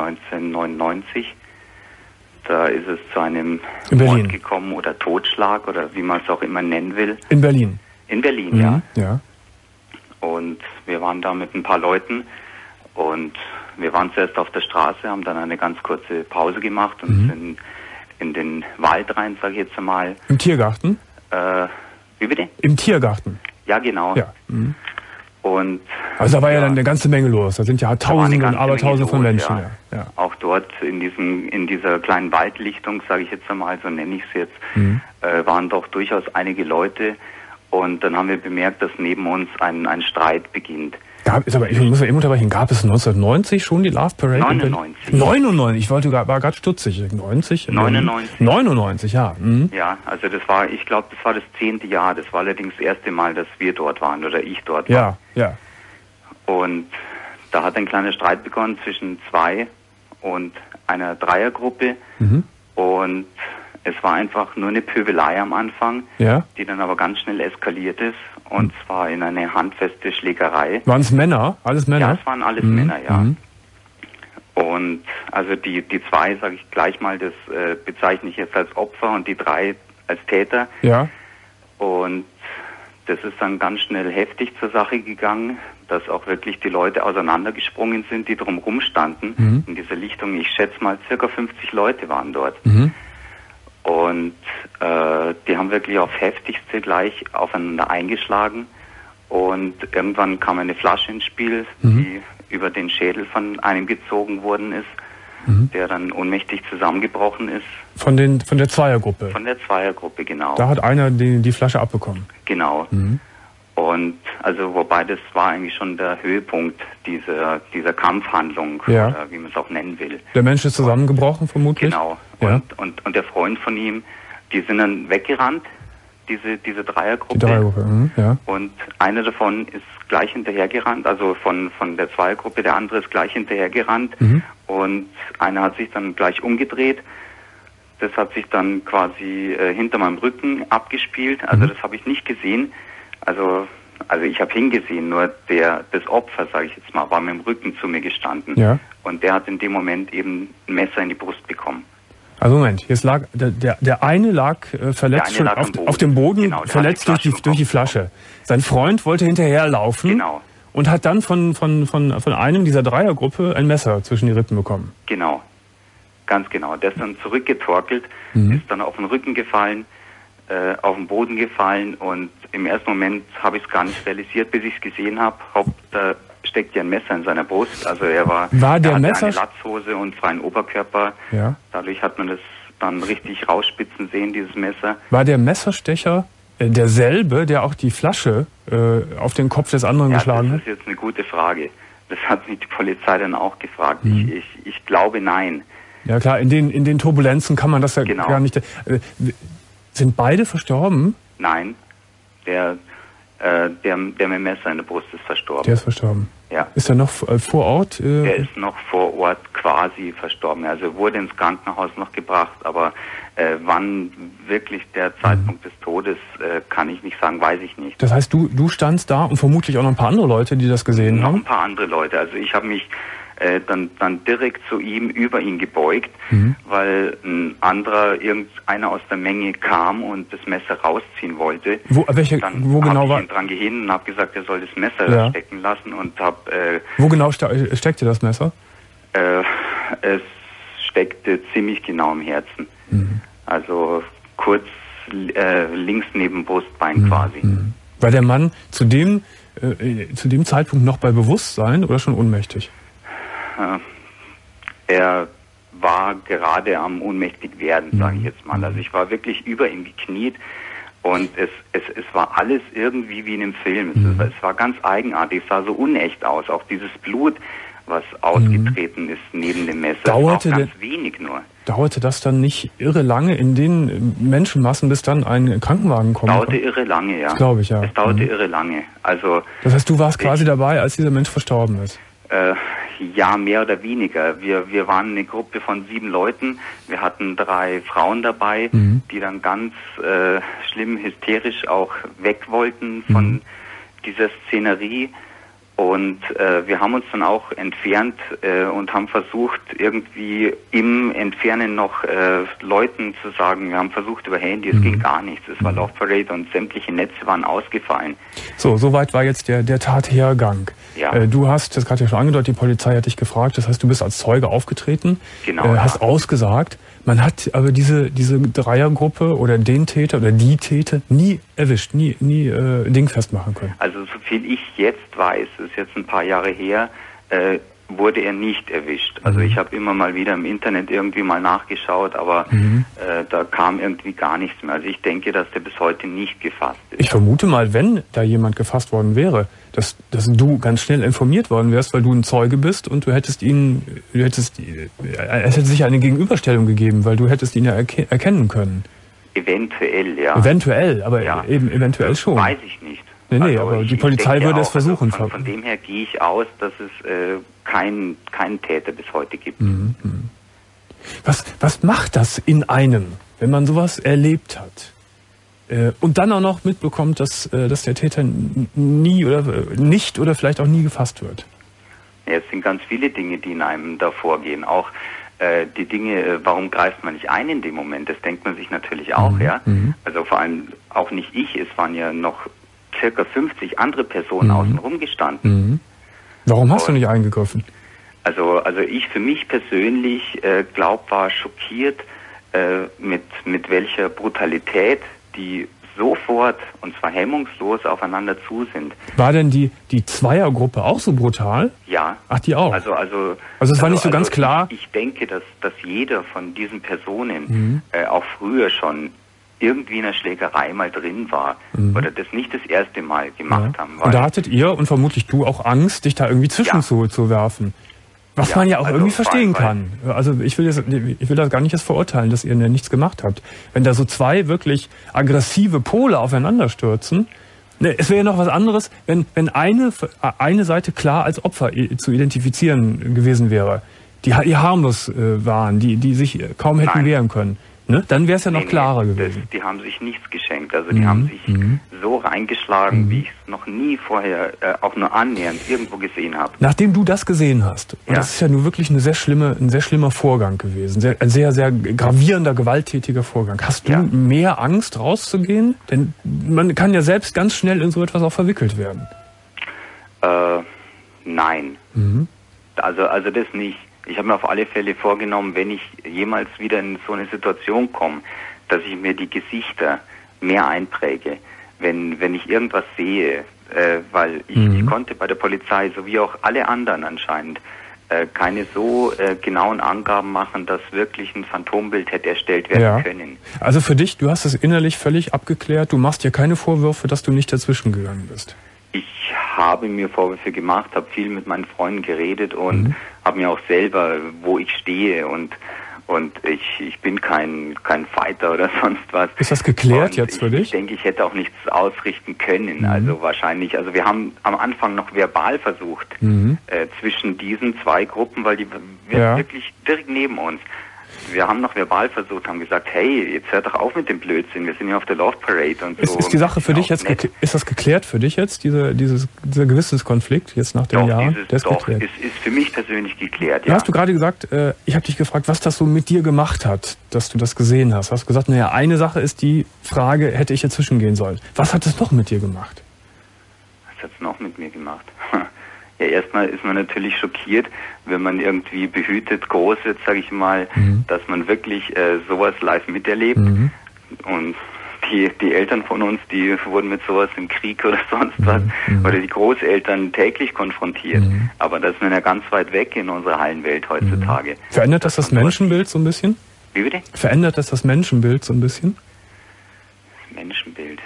1999. Da ist es zu einem Mord gekommen oder Totschlag oder wie man es auch immer nennen will. In Berlin? In Berlin, ja. Und wir waren da mit ein paar Leuten und wir waren zuerst auf der Straße, haben dann eine ganz kurze Pause gemacht und sind in den Wald rein, sage ich jetzt mal. Im Tiergarten? Wie bitte? Im Tiergarten? Ja, genau. Ja. Und also da war ja dann eine ganze Menge los. Da sind ja Tausende und Abertausende von Menschen. Ja. Auch dort in dieser kleinen Waldlichtung, sage ich jetzt einmal, so nenne ich es jetzt, waren doch durchaus einige Leute. Und dann haben wir bemerkt, dass neben uns ein Streit beginnt. Ich muss ja eben unterbrechen. Gab es 1990 schon die Love Parade? 99. 99, war gerade stutzig. 90? 99. 99, ja. Ja, also ich glaube, das war das 10. Jahr. Das war allerdings das erste Mal, dass wir dort waren oder ich dort war. Ja. Und da hat ein kleiner Streit begonnen zwischen 2 und einer Dreiergruppe. Und es war einfach nur eine Pöbelei am Anfang, die dann aber ganz schnell eskaliert ist. Und zwar in eine handfeste Schlägerei. Waren es Männer? Alles Männer? Ja, es waren alles Männer, ja. Und also die 2, sage ich gleich mal, das bezeichne ich jetzt als Opfer und die 3 als Täter. Ja. Und das ist dann ganz schnell heftig zur Sache gegangen, dass auch wirklich die Leute auseinandergesprungen sind, die drumherum standen. In dieser Lichtung, ich schätze mal, circa 50 Leute waren dort. Und die haben wirklich auf heftigste gleich aufeinander eingeschlagen. Und irgendwann kam eine Flasche ins Spiel, die über den Schädel von einem gezogen worden ist, der dann ohnmächtig zusammengebrochen ist. Von der Zweiergruppe? Von der Zweiergruppe, genau. Da hat einer die Flasche abbekommen? Genau. Und also wobei das war eigentlich schon der Höhepunkt dieser Kampfhandlung, oder wie man es auch nennen will. Der Mensch ist zusammengebrochen vermutlich? Genau. Ja. Und der Freund von ihm, die sind dann weggerannt, diese Dreiergruppe. Die Dreiergruppe, ja. Und einer davon ist gleich hinterhergerannt, also von der Zweiergruppe, der andere ist gleich hinterhergerannt. Und einer hat sich dann gleich umgedreht. Das hat sich dann quasi hinter meinem Rücken abgespielt. Also das habe ich nicht gesehen. Also ich habe hingesehen, nur das Opfer, sage ich jetzt mal, war mit dem Rücken zu mir gestanden. Ja. Und der hat in dem Moment eben ein Messer in die Brust bekommen. Also Moment, jetzt lag der eine lag verletzt schon auf dem Boden, genau, verletzt durch die Flasche. Sein Freund wollte hinterherlaufen, genau, und hat dann von einem dieser Dreiergruppe ein Messer zwischen die Rippen bekommen. Genau, ganz genau. Der ist dann zurückgetorkelt, ist dann auf den Rücken gefallen, auf den Boden gefallen, und im ersten Moment habe ich es gar nicht realisiert, bis ich es gesehen habe. Da steckt ja ein Messer in seiner Brust. Also er hatte eine Latzhose und freien Oberkörper. Ja. Dadurch hat man das dann richtig rausspitzen sehen, dieses Messer. War der Messerstecher derselbe, der auch die Flasche auf den Kopf des anderen geschlagen hat? Das ist jetzt eine gute Frage. Das hat mich die Polizei dann auch gefragt. Ich glaube, nein. Ja klar, in den Turbulenzen kann man das ja gar nicht... Sind beide verstorben? Nein, der mit dem Messer in der Brust ist verstorben. Der ist verstorben. Ja. Ist er noch vor Ort? Er ist noch vor Ort quasi verstorben. Also er wurde ins Krankenhaus noch gebracht, aber wann wirklich der Zeitpunkt des Todes, kann ich nicht sagen, weiß ich nicht. Das heißt, du standst da und vermutlich auch noch ein paar andere Leute, die das gesehen haben? Noch ein paar andere Leute. Also ich habe mich dann direkt zu ihm, über ihn gebeugt, weil einer aus der Menge kam und das Messer rausziehen wollte. Wo genau war? Ich ihn dran gehinten und habe gesagt, er soll das Messer stecken lassen und habe... Wo genau steckte das Messer? Es steckte ziemlich genau im Herzen. Also kurz links neben Brustbein quasi. War der Mann zu dem Zeitpunkt noch bei Bewusstsein oder schon ohnmächtig? Er war gerade am ohnmächtig werden, sage ich jetzt mal. Also ich war wirklich über ihm gekniet und es war alles irgendwie wie in einem Film. Es war ganz eigenartig, es sah so unecht aus. Auch dieses Blut, was ausgetreten ist neben dem Messer, auch ganz wenig nur. Dauerte das dann nicht irre lange in den Menschenmassen, bis dann ein Krankenwagen kommt? Dauerte irre lange, ja. Das glaube ich, ja. Es dauerte irre lange. Also das heißt, du warst quasi dabei, als dieser Mensch verstorben ist? Ja, mehr oder weniger. Wir waren eine Gruppe von 7 Leuten. Wir hatten 3 Frauen dabei, die dann ganz schlimm hysterisch auch weg wollten von dieser Szenerie. Und wir haben uns dann auch entfernt und haben versucht, irgendwie im Entfernen noch Leuten zu sagen, wir haben versucht über Handy, es ging gar nichts. Es war Love Parade und sämtliche Netze waren ausgefallen. Soweit war jetzt der Tathergang. Ja. Du hast, das gerade ja schon angedeutet, die Polizei hat dich gefragt, das heißt, du bist als Zeuge aufgetreten, hast ausgesagt. Man hat aber diese Dreiergruppe oder den Täter oder die Täter nie erwischt, nie dingfest machen können. Also so viel ich jetzt weiß, das ist jetzt ein paar Jahre her, wurde er nicht erwischt. Also ich habe immer mal wieder im Internet irgendwie mal nachgeschaut, aber da kam irgendwie gar nichts mehr. Also ich denke, dass der bis heute nicht gefasst ist. Ich vermute mal, wenn da jemand gefasst worden wäre, dass du ganz schnell informiert worden wärst, weil du ein Zeuge bist und es hätte sicher eine Gegenüberstellung gegeben, weil du hättest ihn ja erkennen können. Eventuell, ja. Eventuell, aber eben eventuell schon. Weiß ich nicht. Nee, also aber die Polizei würde es versuchen. Also von dem her gehe ich aus, dass es keinen Täter bis heute gibt. Was macht das in einem, wenn man sowas erlebt hat? Und dann auch noch mitbekommt, dass der Täter nie oder nicht oder vielleicht auch nie gefasst wird. Ja, es sind ganz viele Dinge, die in einem da vorgehen. Auch die Dinge, warum greift man nicht ein in dem Moment? Das denkt man sich natürlich auch, ja. Also vor allem auch nicht ich, es waren ja noch circa 50 andere Personen außen rum gestanden. Warum hast du nicht eingegriffen? Also ich für mich persönlich war schockiert mit welcher Brutalität die sofort und zwar hemmungslos aufeinander zu sind. War denn die Zweiergruppe auch so brutal? Ja. Ach, die auch? Also es war nicht so ganz klar? Ich denke, dass jeder von diesen Personen auch früher schon irgendwie in einer Schlägerei mal drin war oder das nicht das erste Mal gemacht haben. Und da hattet ihr und vermutlich du auch Angst, dich da irgendwie zwischen zu werfen. Was man ja auch irgendwie verstehen kann. Also ich will das gar nicht erst verurteilen, dass ihr nichts gemacht habt. Wenn da so 2 wirklich aggressive Pole aufeinander stürzen, es wäre ja noch was anderes, wenn eine Seite klar als Opfer zu identifizieren gewesen wäre, die harmlos waren, die sich kaum hätten wehren können. Ne? Dann wäre es ja noch klarer gewesen. Die haben sich nichts geschenkt. Also die haben sich so reingeschlagen, wie ich es noch nie vorher auch nur annähernd irgendwo gesehen habe. Nachdem du das gesehen hast, und das ist ja nun wirklich ein sehr schlimmer Vorgang gewesen, ein sehr, sehr gravierender, gewalttätiger Vorgang. Hast du mehr Angst, rauszugehen? Denn man kann ja selbst ganz schnell in so etwas auch verwickelt werden. Nein. Also das nicht. Ich habe mir auf alle Fälle vorgenommen, wenn ich jemals wieder in so eine Situation komme, dass ich mir die Gesichter mehr einpräge, wenn ich irgendwas sehe, weil ich konnte bei der Polizei, so wie auch alle anderen anscheinend, keine so genauen Angaben machen, dass wirklich ein Phantombild hätte erstellt werden können. Also für dich, du hast es innerlich völlig abgeklärt, du machst dir keine Vorwürfe, dass du nicht dazwischen gegangen bist. Ich habe mir Vorwürfe gemacht, habe viel mit meinen Freunden geredet und habe mir auch selber, wo ich stehe und Und ich bin kein Fighter oder sonst was. Ist das geklärt jetzt für dich? Ich denke, ich hätte auch nichts ausrichten können. Also wahrscheinlich, also wir haben am Anfang noch verbal versucht, zwischen diesen zwei Gruppen, weil die wirklich direkt neben uns. Wir haben noch verbal versucht, haben gesagt, hey, jetzt hört doch auf mit dem Blödsinn, wir sind ja auf der Love Parade und so. Ist die Sache für dich jetzt, ist das geklärt für dich jetzt, dieser Gewissenskonflikt jetzt nach den Jahren? Es ist für mich persönlich geklärt, ja. Hast du gerade gesagt, ich habe dich gefragt, was das so mit dir gemacht hat, dass du das gesehen hast. Hast du gesagt, naja, eine Sache ist die Frage, hätte ich dazwischen gehen sollen. Was hat es noch mit dir gemacht? Was hat es noch mit mir gemacht? Ja, erstmal ist man natürlich schockiert, wenn man irgendwie behütet groß wird, sage ich mal, dass man wirklich sowas live miterlebt. Und die Eltern von uns, die wurden mit sowas im Krieg oder sonst was, oder die Großeltern täglich konfrontiert. Aber das ist man ja ganz weit weg in unserer Hallenwelt heutzutage. Verändert das Menschenbild so ein bisschen? Wie bitte? Verändert das Menschenbild so ein bisschen? Das Menschenbild?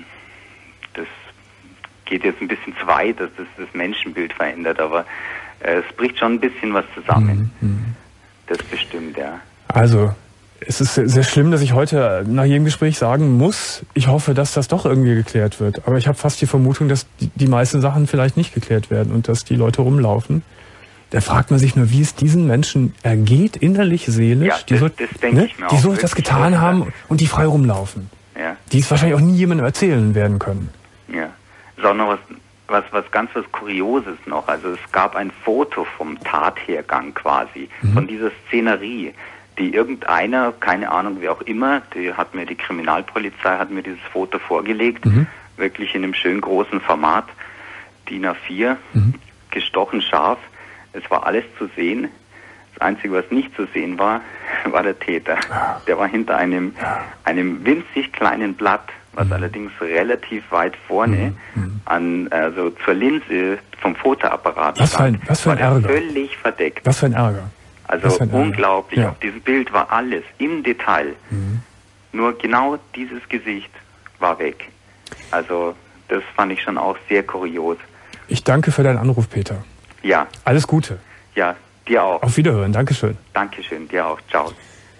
Das geht jetzt ein bisschen zu weit, dass das Menschenbild verändert, aber es bricht schon ein bisschen was zusammen. Das bestimmt, ja. Also, es ist sehr schlimm, dass ich heute nach jedem Gespräch sagen muss, ich hoffe, dass das doch irgendwie geklärt wird. Aber ich habe fast die Vermutung, dass die meisten Sachen vielleicht nicht geklärt werden und dass die Leute rumlaufen. Da fragt man sich nur, wie es diesen Menschen ergeht, innerlich, seelisch, ja, das denke ich mir auch. Die so etwas getan haben und die frei rumlaufen. Ja. Die es wahrscheinlich auch nie jemandem erzählen werden können. Ja. Ist auch noch was Kurioses noch. Also es gab ein Foto vom Tathergang quasi, von dieser Szenerie, die irgendeiner, keine Ahnung, wer auch immer, die Kriminalpolizei hat mir dieses Foto vorgelegt, wirklich in einem schön großen Format, DIN A4, gestochen scharf. Es war alles zu sehen. Das Einzige, was nicht zu sehen war, war der Täter. Der war hinter einem winzig kleinen Blatt, was allerdings relativ weit vorne also zur Linse vom Fotoapparat stand. Was für ein Ärger. Völlig verdeckt. Was für ein Ärger. Also unglaublich. Ja. Auf diesem Bild war alles im Detail. Nur genau dieses Gesicht war weg. Also das fand ich schon auch sehr kurios. Ich danke für deinen Anruf, Peter. Ja. Alles Gute. Ja, dir auch. Auf Wiederhören. Dankeschön. Dankeschön, dir auch. Ciao.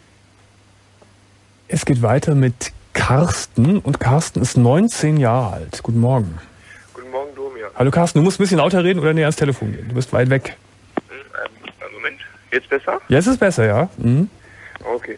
Es geht weiter mit Carsten und Carsten ist 19 Jahre alt. Guten Morgen. Guten Morgen, Domian. Hallo Carsten, du musst ein bisschen lauter reden oder näher ans Telefon gehen. Du bist weit weg. Moment, jetzt besser? Jetzt ist besser, ja. Okay.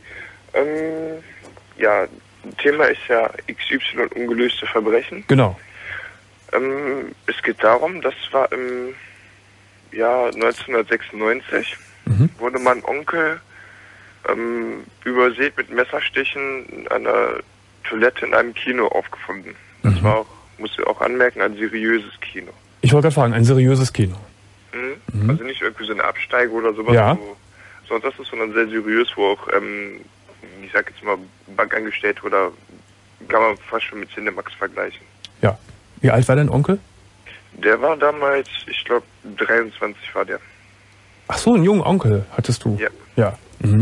Ja, Thema ist ja XY ungelöste Verbrechen. Genau. Es geht darum, das war im Jahr 1996, wurde mein Onkel übersät mit Messerstichen in einer Toilette in einem Kino aufgefunden. Das war auch, muss ich auch anmerken, ein seriöses Kino. Ich wollte gerade fragen, ein seriöses Kino. Also nicht irgendwie so eine Absteige oder sowas, wo sonst das ist, sondern sehr seriös, wo auch, ich sag jetzt mal, Bankangestellte oder kann man fast schon mit Cinemax vergleichen. Ja. Wie alt war dein Onkel? Der war damals, ich glaube, 23 war der. Ach so, einen jungen Onkel hattest du? Ja. Ja.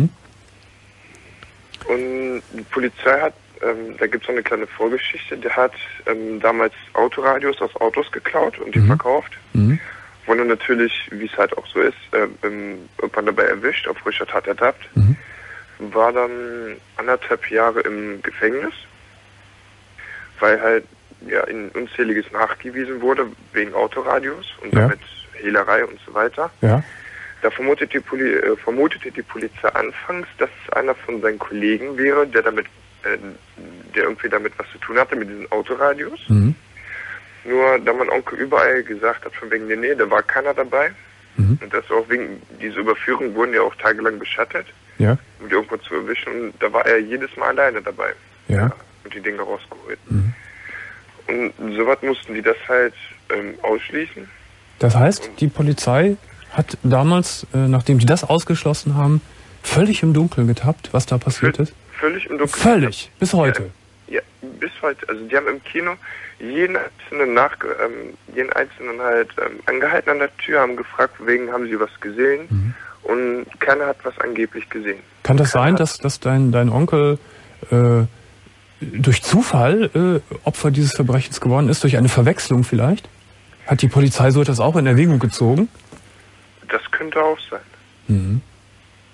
Und die Polizei hat, da gibt es so eine kleine Vorgeschichte, der hat damals Autoradios aus Autos geklaut und die verkauft. Wurde natürlich, wie es halt auch so ist, irgendwann dabei erwischt, auf frischer Tat ertappt. War dann 1,5 Jahre im Gefängnis, weil halt ja in Unzähliges nachgewiesen wurde wegen Autoradios und damit Hehlerei und so weiter. Ja. Da vermutete die Polizei anfangs, dass es einer von seinen Kollegen wäre, der irgendwie damit was zu tun hatte, mit diesen Autoradios. Nur, da mein Onkel überall gesagt hat, von wegen, nee, da war keiner dabei. Und das auch wegen dieser Überführung wurden ja auch tagelang beschattet, um die irgendwo zu erwischen. Und da war er jedes Mal alleine dabei. Und die Dinge rausgeholt. Und soweit mussten die das halt ausschließen. Das heißt, die Polizei hat damals, nachdem die das ausgeschlossen haben, völlig im Dunkeln getappt, was da passiert ist? Völlig im Dunkeln. Völlig, bis heute? Ja, bis heute. Also die haben im Kino jeden Einzelnen halt angehalten an der Tür, haben gefragt, wegen haben sie was gesehen und keiner hat was angeblich gesehen. Kann das sein, dass dein Onkel durch Zufall Opfer dieses Verbrechens geworden ist, durch eine Verwechslung vielleicht? Hat die Polizei so etwas auch in Erwägung gezogen? Das könnte auch sein.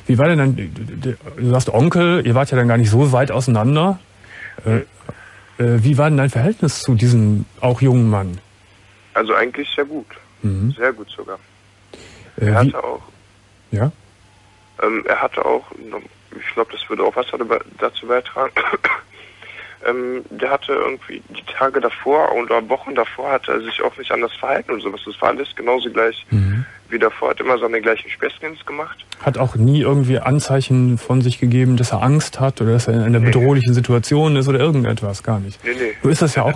Wie war denn dann, du sagst Onkel, ihr wart ja dann gar nicht so weit auseinander. Wie war denn dein Verhältnis zu diesem auch jungen Mann? Also eigentlich sehr gut. Sehr gut sogar. Er hatte auch... Ja? Er hatte auch, ich glaube, das würde auch was dazu beitragen, der hatte irgendwie die Tage davor oder Wochen davor hatte er sich auch nicht anders verhalten und sowas. Das war alles genauso gleich wie davor, hat immer seine gleichen Späßchens gemacht. Hat auch nie irgendwie Anzeichen von sich gegeben, dass er Angst hat oder dass er in einer bedrohlichen Situation ist oder irgendetwas, gar nicht. Nee. So ist das ja auch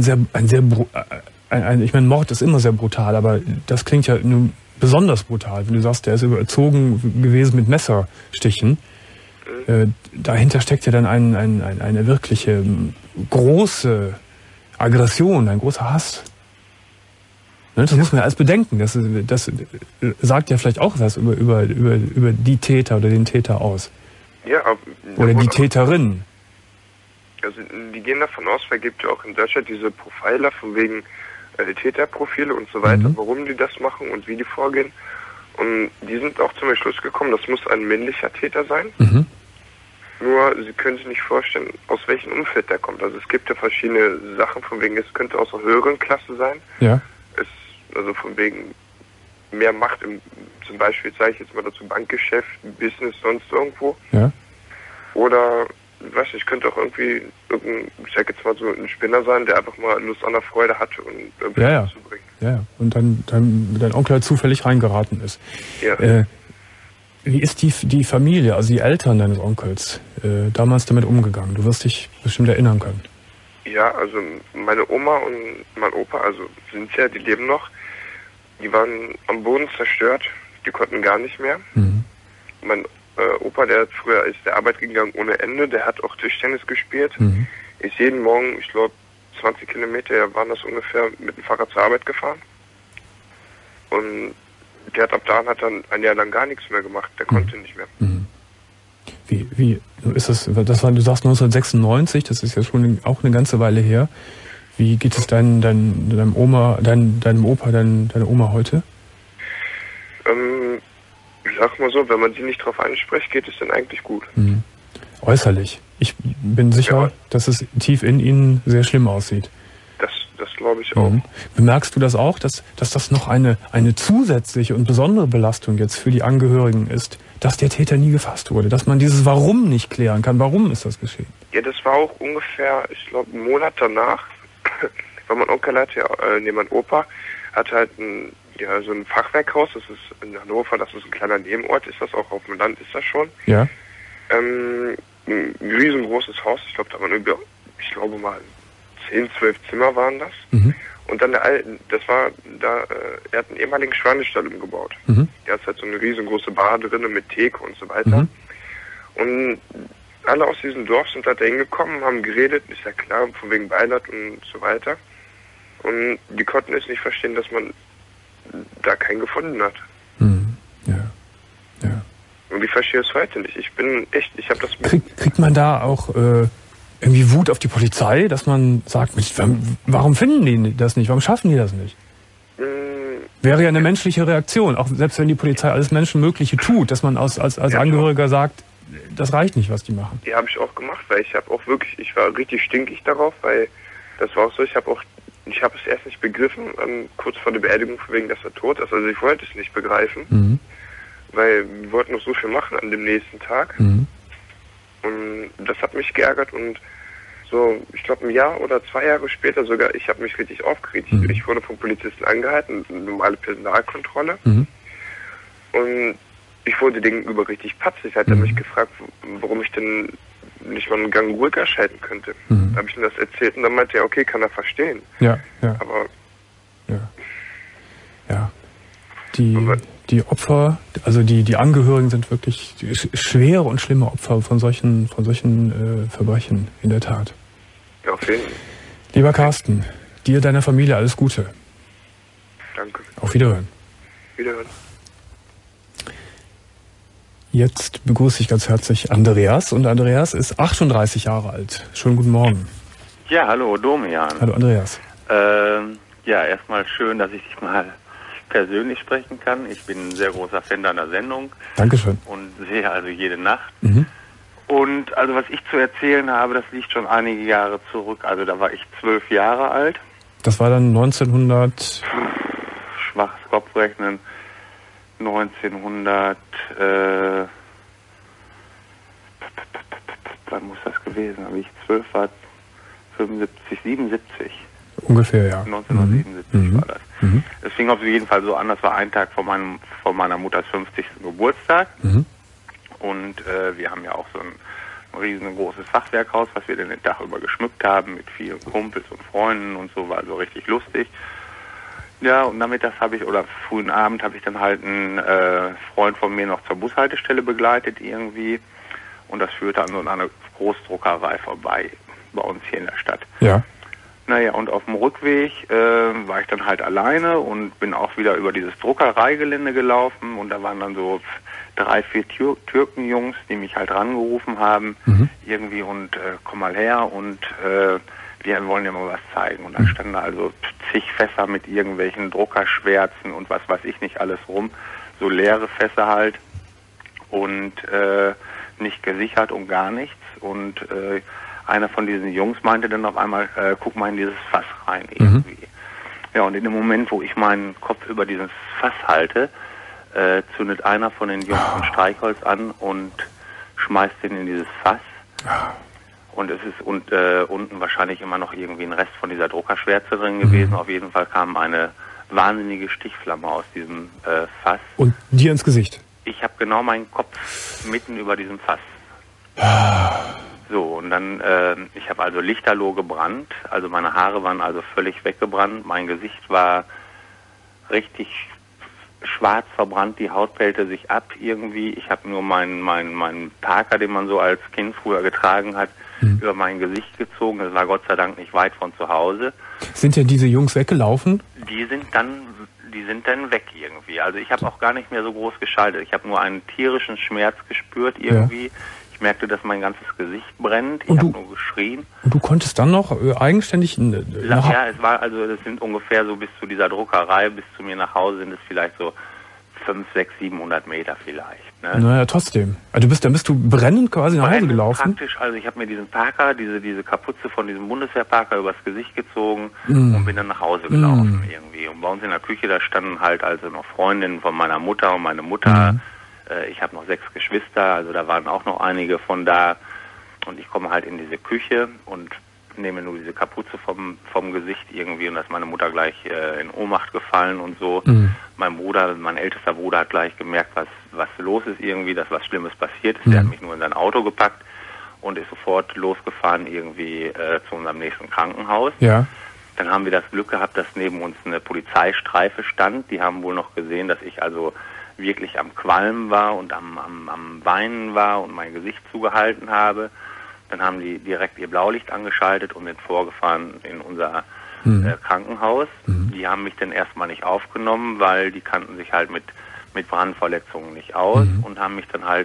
ich meine, Mord ist immer sehr brutal, aber das klingt ja nun besonders brutal, wenn du sagst, der ist überzogen gewesen mit Messerstichen. Dahinter steckt ja dann eine wirkliche große Aggression, ein großer Hass. Das muss man ja alles bedenken. Das sagt ja vielleicht auch was über die Täter oder den Täter aus. Ja, oder die Täterin. Also die gehen davon aus, weil es gibt ja auch in Deutschland diese Profiler von wegen Täterprofile und so weiter, warum die das machen und wie die vorgehen. Und die sind auch zum Schluss gekommen, das muss ein männlicher Täter sein. Nur, sie können sich nicht vorstellen, aus welchem Umfeld der kommt. Also es gibt ja verschiedene Sachen, von wegen, es könnte aus einer höheren Klasse sein. Ja. Also von wegen mehr Macht zum Beispiel, sage ich jetzt mal dazu, Bankgeschäft, Business, sonst irgendwo. Ja. Oder, weiß nicht, könnte auch irgendwie ich sag jetzt mal so ein Spinner sein, der einfach mal Lust an der Freude hatte und irgendwie zu bringen. Ja, und dann dein Onkel halt zufällig reingeraten ist. Ja. Wie ist die Familie, also die Eltern deines Onkels, damals damit umgegangen? Du wirst dich bestimmt erinnern können. Ja, also meine Oma und mein Opa, also die leben noch, die waren am Boden zerstört, die konnten gar nicht mehr. Mein Opa, der hat früher ist der Arbeit gegangen ohne Ende, der hat auch Tischtennis gespielt. Ist jeden Morgen, ich glaube 20 Kilometer waren das ungefähr, mit dem Fahrrad zur Arbeit gefahren. Und der hat ab da dann ein Jahr lang gar nichts mehr gemacht, der konnte nicht mehr. Wie ist das? Du sagst 1996, das ist ja schon auch eine ganze Weile her. Wie geht es deinem Opa, deiner Oma heute? Ich sag mal so, wenn man sie nicht drauf anspricht, geht es dann eigentlich gut. Äußerlich. Ich bin sicher, dass es tief in ihnen sehr schlimm aussieht. Das glaube ich auch. Bemerkst du das auch, dass das noch eine zusätzliche und besondere Belastung jetzt für die Angehörigen ist, dass der Täter nie gefasst wurde, dass man dieses Warum nicht klären kann? Warum ist das geschehen? Ja, das war auch ungefähr, ich glaube, einen Monat danach, weil mein Onkel mein Opa hat halt so ein Fachwerkhaus, das ist in Hannover, das ist ein kleiner Nebenort, ist das auch auf dem Land, ist das schon. Ja. Ein riesengroßes Haus, ich glaube, da waren mal 10, 12 Zimmer waren das. Und dann er hat einen ehemaligen Schweinestall umgebaut. Der hat halt so eine riesengroße Bar drinnen mit Theke und so weiter. Und alle aus diesem Dorf sind da hingekommen, haben geredet, ist ja klar, von wegen Beileid und so weiter. Und die konnten es nicht verstehen, dass man da keinen gefunden hat. Ja. Und ich verstehe es heute nicht. Ich habe das... Kriegt man da auch irgendwie Wut auf die Polizei, dass man sagt, warum finden die das nicht? Warum schaffen die das nicht? Wäre ja eine menschliche Reaktion, auch selbst wenn die Polizei alles Menschenmögliche tut, dass man als Angehöriger sagt, das reicht nicht, was die machen. Die habe ich auch gemacht, weil ich war richtig stinkig darauf, weil das war auch so, ich habe es erst nicht begriffen, kurz vor der Beerdigung, wegen dass er tot ist. Also ich wollte es nicht begreifen, weil wir wollten noch so viel machen an dem nächsten Tag. Und das hat mich geärgert und so, ich glaube ein Jahr oder 2 Jahre später sogar, ich habe mich richtig aufgeregt. Ich wurde vom Polizisten angehalten, eine normale Personalkontrolle. Und ich wurde gegenüber richtig patzig. Hat er mich gefragt, warum ich denn nicht mal einen Gang ruhiger schalten könnte. Da habe ich ihm das erzählt und dann meinte er, okay, kann er verstehen. Ja. Aber... Ja. Die Opfer, also die Angehörigen sind wirklich schwere und schlimme Opfer von solchen Verbrechen, in der Tat. Ja, auf jeden Fall. Lieber Carsten, dir, deiner Familie alles Gute. Danke. Auf Wiederhören. Wiederhören. Jetzt begrüße ich ganz herzlich Andreas. Und Andreas ist 38 Jahre alt. Schönen guten Morgen. Ja, hallo Domian. Hallo Andreas. Ja, erstmal schön, dass ich dich mal persönlich sprechen kann. Ich bin ein sehr großer Fan deiner Sendung. Dankeschön. Und sehe also jede Nacht. Mhm. Und also was ich zu erzählen habe, das liegt schon einige Jahre zurück. Also da war ich 12 Jahre alt. Das war dann 1900... Schwaches Kopfrechnen. 1900... wann muss das gewesen? Habe ich 12 war 75, 77. Ungefähr, ja. 1977 war das. Mhm. Es fing auf jeden Fall so an, das war ein Tag vor meiner Mutters 50. Geburtstag. Mhm. Und wir haben ja auch so ein riesengroßes Fachwerkhaus, was wir den Tag über geschmückt haben mit vielen Kumpels und Freunden und so, war so richtig lustig. Ja, und nachmittags frühen Abend habe ich dann halt einen Freund von mir noch zur Bushaltestelle begleitet irgendwie. Und das führte an so einer Großdruckerei vorbei, bei uns hier in der Stadt. Ja. Naja, und auf dem Rückweg war ich dann halt alleine und bin auch wieder über dieses Druckereigelände gelaufen. Und da waren dann so 3, 4 Türkenjungs, die mich halt rangerufen haben, irgendwie und komm mal her und wir wollen dir mal was zeigen. Und dann standen da also zig Fässer mit irgendwelchen Druckerschwärzen und was weiß ich nicht alles rum. So leere Fässer halt und nicht gesichert und gar nichts. Und einer von diesen Jungs meinte dann auf einmal, guck mal in dieses Fass rein irgendwie. Ja, und in dem Moment, wo ich meinen Kopf über dieses Fass halte, zündet einer von den Jungs ein Streichholz an und schmeißt den in dieses Fass. Und es ist unten wahrscheinlich immer noch irgendwie ein Rest von dieser Druckerschwärze drin gewesen. Auf jeden Fall kam eine wahnsinnige Stichflamme aus diesem Fass. Und dir ins Gesicht? Ich habe genau meinen Kopf mitten über diesem Fass. So, und dann, ich habe also lichterloh gebrannt. Also meine Haare waren also völlig weggebrannt. Mein Gesicht war richtig schwarz verbrannt, die Haut pellte sich ab irgendwie. Ich habe nur meinen Parker, den man so als Kind früher getragen hat, über mein Gesicht gezogen. Das war Gott sei Dank nicht weit von zu Hause. Sind ja diese Jungs weggelaufen? Die sind dann weg irgendwie. Also ich habe auch gar nicht mehr so groß geschaltet. Ich habe nur einen tierischen Schmerz gespürt irgendwie. Ja. Ich merkte, dass mein ganzes Gesicht brennt. Ich habe nur geschrien. Und du konntest dann noch eigenständig Ja, es war also, das sind ungefähr so bis zu dieser Druckerei, bis zu mir nach Hause sind es vielleicht so 500, 600, 700 Meter vielleicht. Ne? Naja, trotzdem. Also dann bist du brennend quasi nach Hause gelaufen? Praktisch, also ich habe mir diesen Parker, diese Kapuze von diesem Bundeswehrparker übers Gesicht gezogen und bin dann nach Hause gelaufen irgendwie. Und bei uns in der Küche, da standen halt also noch Freundinnen von meiner Mutter und meine Mutter. Ich habe noch 6 Geschwister, also da waren auch noch einige von da. Und ich komme halt in diese Küche und nehme nur diese Kapuze vom Gesicht irgendwie und da ist meine Mutter gleich in Ohnmacht gefallen und so. Mein ältester Bruder hat gleich gemerkt, was los ist irgendwie, dass was Schlimmes passiert ist. Der hat mich nur in sein Auto gepackt und ist sofort losgefahren irgendwie zu unserem nächsten Krankenhaus. Ja. Dann haben wir das Glück gehabt, dass neben uns eine Polizeistreife stand. Die haben wohl noch gesehen, dass ich also wirklich am Qualmen war und am Weinen war und mein Gesicht zugehalten habe. Dann haben die direkt ihr Blaulicht angeschaltet und sind vorgefahren in unser Krankenhaus. Die haben mich dann erstmal nicht aufgenommen, weil die kannten sich halt mit Brandverletzungen nicht aus und haben mich dann halt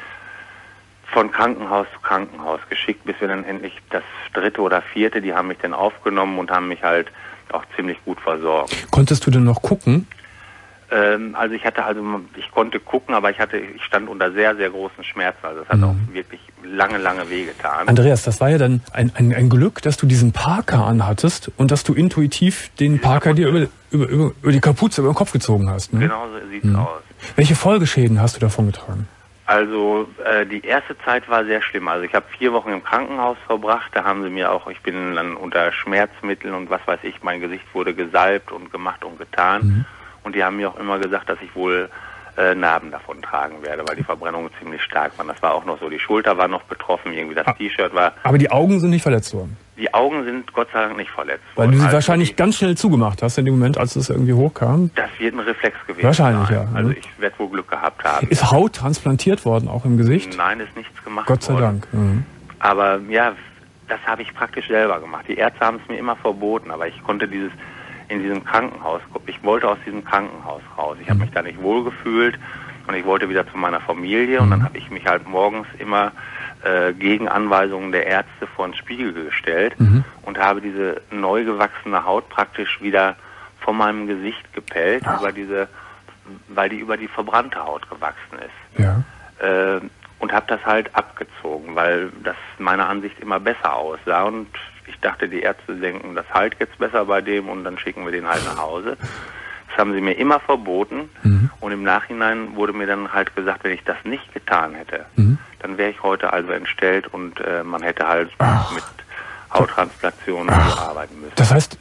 von Krankenhaus zu Krankenhaus geschickt, bis wir dann endlich das 3. oder 4., die haben mich dann aufgenommen und haben mich halt auch ziemlich gut versorgt. Konntest du denn noch gucken? Also ich konnte gucken, aber ich stand unter sehr, sehr großen Schmerzen. Also es hat auch wirklich lange, lange wehgetan. Andreas, das war ja dann ein Glück, dass du diesen Parker anhattest und dass du intuitiv den Parker dir über die Kapuze über den Kopf gezogen hast. Ne? Genau so sieht's aus. Welche Folgeschäden hast du davon getragen? Also die erste Zeit war sehr schlimm. Also ich habe 4 Wochen im Krankenhaus verbracht. Da haben sie mir auch, ich bin dann unter Schmerzmitteln und was weiß ich, mein Gesicht wurde gesalbt und gemacht und getan. Und die haben mir auch immer gesagt, dass ich wohl Narben davon tragen werde, weil die Verbrennungen ziemlich stark waren. Das war auch noch so, die Schulter war noch betroffen, irgendwie das T-Shirt war... Aber die Augen sind nicht verletzt worden? Die Augen sind Gott sei Dank nicht verletzt worden. Weil du sie wahrscheinlich ganz schnell zugemacht hast in dem Moment, als es irgendwie hochkam? Das wird ein Reflex gewesen wahrscheinlich, sein. Ja. Also ich werde wohl Glück gehabt haben. Ist Haut transplantiert worden, auch im Gesicht? Nein, ist nichts gemacht Gott sei worden. Dank. Aber ja, das habe ich praktisch selber gemacht. Die Ärzte haben es mir immer verboten, aber ich konnte in diesem Krankenhaus, ich wollte aus diesem Krankenhaus raus. Ich habe mich da nicht wohl gefühlt und ich wollte wieder zu meiner Familie und dann habe ich mich halt morgens immer gegen Anweisungen der Ärzte vor den Spiegel gestellt und habe diese neu gewachsene Haut praktisch wieder von meinem Gesicht gepellt, weil die über die verbrannte Haut gewachsen ist. Ja. Und habe das halt abgezogen, weil das meiner Ansicht immer besser aussah. Und ich dachte, die Ärzte denken, das heilt jetzt besser bei dem und dann schicken wir den halt nach Hause. Das haben sie mir immer verboten. Und im Nachhinein wurde mir dann halt gesagt, wenn ich das nicht getan hätte, dann wäre ich heute also entstellt und man hätte halt mit Hauttransplantationen arbeiten müssen. Das heißt,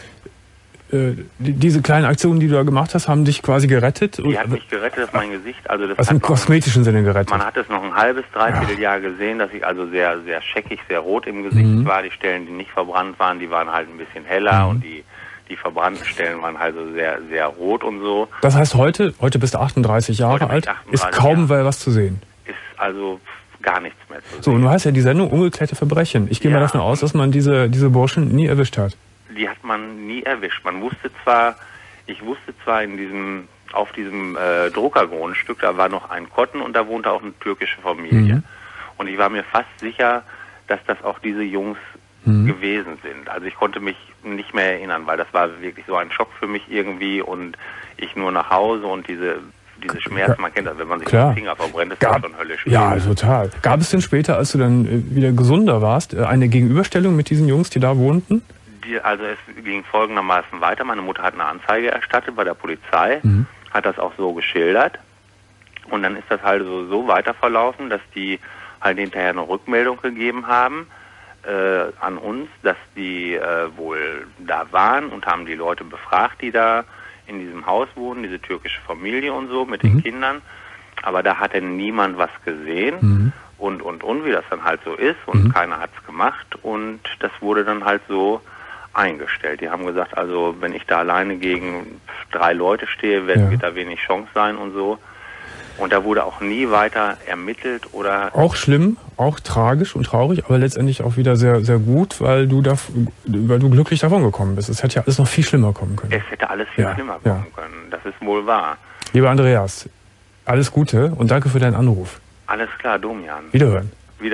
diese kleinen Aktionen, die du da gemacht hast, haben dich quasi gerettet? Die hat mich gerettet, das ist mein Gesicht. Also das aus dem kosmetischen Sinne gerettet? Man hat es noch ein halbes, dreiviertel Jahr gesehen, dass ich also sehr, sehr scheckig, sehr rot im Gesicht war. Die Stellen, die nicht verbrannt waren, die waren halt ein bisschen heller und die verbrannten Stellen waren halt so sehr, sehr rot und so. Das heißt, heute bist du 38 Jahre alt, ist kaum was zu sehen? Ist also gar nichts mehr zu sehen. So, und du hast ja die Sendung Ungeklärte Verbrechen. Ich gehe mal davon aus, dass man diese Burschen nie erwischt hat. Die hat man nie erwischt. Ich wusste zwar auf diesem Druckergrundstück, da war noch ein Kotten und da wohnte auch eine türkische Familie. Und ich war mir fast sicher, dass das auch diese Jungs gewesen sind. Also ich konnte mich nicht mehr erinnern, weil das war wirklich so ein Schock für mich irgendwie und ich nur nach Hause und diese Schmerzen, man kennt das, wenn man sich den Finger verbrennt, ist das schon höllisch. Ja, total. Gab es denn später, als du dann wieder gesunder warst, eine Gegenüberstellung mit diesen Jungs, die da wohnten? Also es ging folgendermaßen weiter. Meine Mutter hat eine Anzeige erstattet bei der Polizei, hat das auch so geschildert. Und dann ist das halt so weiter verlaufen, dass die halt hinterher eine Rückmeldung gegeben haben an uns, dass die wohl da waren und haben die Leute befragt, die da in diesem Haus wohnen, diese türkische Familie und so mit den Kindern. Aber da hatte niemand was gesehen und wie das dann halt so ist und keiner hat's gemacht und das wurde dann halt so eingestellt. Die haben gesagt, also wenn ich da alleine gegen 3 Leute stehe, wird da wenig Chance sein und so. Und da wurde auch nie weiter ermittelt oder... Auch schlimm, auch tragisch und traurig, aber letztendlich auch wieder sehr, sehr gut, weil du glücklich davon gekommen bist. Es hätte ja alles noch viel schlimmer kommen können. Es hätte alles viel schlimmer kommen können, das ist wohl wahr. Lieber Andreas, alles Gute und danke für deinen Anruf. Alles klar, Domian. Wiederhören.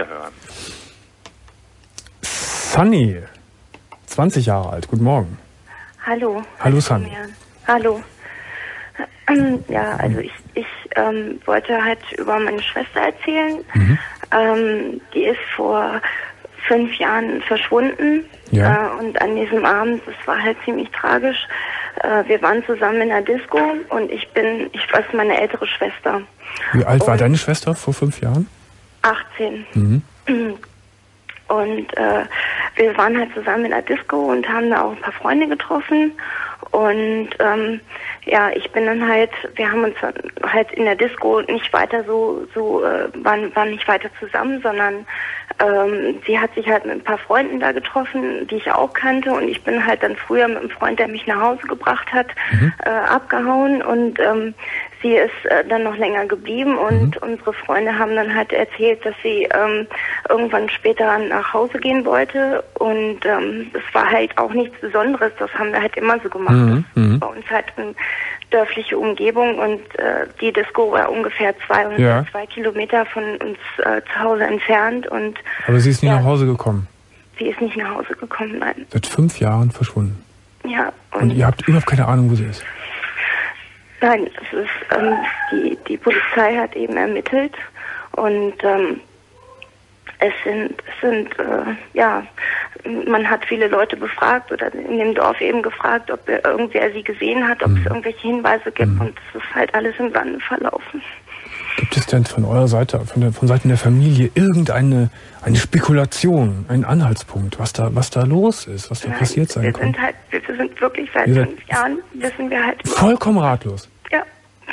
Sunny, 20 Jahre alt, guten Morgen. Hallo. Hallo Sunny. Hallo. Ja, also ich wollte halt über meine Schwester erzählen. Die ist vor 5 Jahren verschwunden. Und an diesem Abend, das war halt ziemlich tragisch, wir waren zusammen in der Disco und ich war meine ältere Schwester. Wie alt war deine Schwester vor 5 Jahren? 18. Und wir waren halt zusammen in der Disco und haben da auch ein paar Freunde getroffen. Und ich bin dann halt, wir haben uns halt in der Disco nicht weiter waren nicht weiter zusammen, sondern sie hat sich halt mit ein paar Freunden da getroffen, die ich auch kannte und ich bin halt dann früher mit einem Freund, der mich nach Hause gebracht hat, abgehauen und sie ist dann noch länger geblieben und unsere Freunde haben dann halt erzählt, dass sie irgendwann später nach Hause gehen wollte und es war halt auch nichts Besonderes, das haben wir halt immer so gemacht. Bei uns halt eine dörfliche Umgebung und die Disco war ungefähr 2 Kilometer von uns zu Hause entfernt. Und aber sie ist nicht nach Hause gekommen? Sie ist nicht nach Hause gekommen, nein. Seit 5 Jahren verschwunden? Ja. Und ihr habt überhaupt keine Ahnung, wo sie ist? Nein, es ist, die Polizei hat eben ermittelt und man hat viele Leute befragt oder in dem Dorf eben gefragt, ob irgendwer sie gesehen hat, ob es irgendwelche Hinweise gibt und es ist halt alles im Sande verlaufen. Gibt es denn von eurer Seite, von Seiten der Familie irgendeine Spekulation, einen Anhaltspunkt, was da los ist, was da passiert sein kann? Wir sind wirklich seit 5 Jahren, wissen wir halt... Vollkommen ratlos? Ja.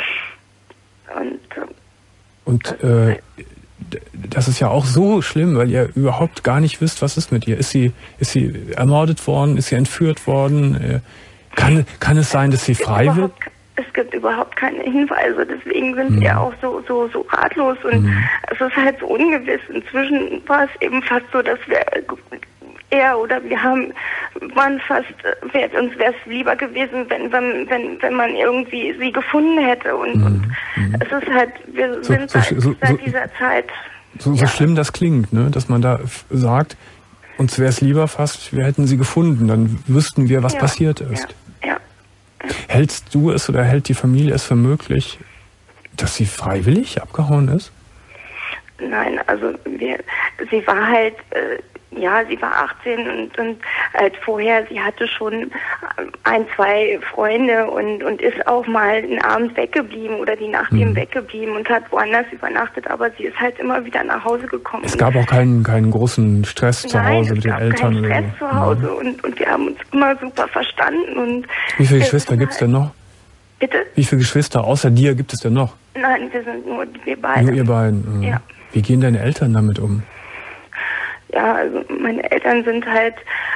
Und das ist ja auch so schlimm, weil ihr überhaupt gar nicht wisst, was ist mit ihr. Ist sie ermordet worden? Ist sie entführt worden? Kann es sein, dass sie frei wird? Es gibt überhaupt keine Hinweise, deswegen sind wir auch so ratlos und es ist halt so ungewiss. Inzwischen war es eben fast so, dass wir uns wäre es lieber gewesen, wenn man irgendwie sie gefunden hätte und es ist halt, wir sind seit dieser Zeit. So schlimm das klingt, ne? Dass man da sagt, uns wäre es lieber fast, wir hätten sie gefunden, dann wüssten wir, was passiert ist. Ja. Hältst du es oder hält die Familie es für möglich, dass sie freiwillig abgehauen ist? Nein, also sie war halt, sie war 18 und halt vorher, sie hatte schon 1, 2 Freunde und ist auch mal einen Abend weggeblieben oder die Nacht eben weggeblieben und hat woanders übernachtet, aber sie ist halt immer wieder nach Hause gekommen. Es gab auch keinen großen Stress zu Hause mit den Eltern? Nein, es gab keinen Stress zu Hause und wir haben uns immer super verstanden. Und wie viele Geschwister gibt es denn noch? Bitte? Wie viele Geschwister außer dir gibt es denn noch? Nein, wir sind nur wir beide. Nur ihr beiden? Ja. Wie gehen deine Eltern damit um? Ja, also meine Eltern sind halt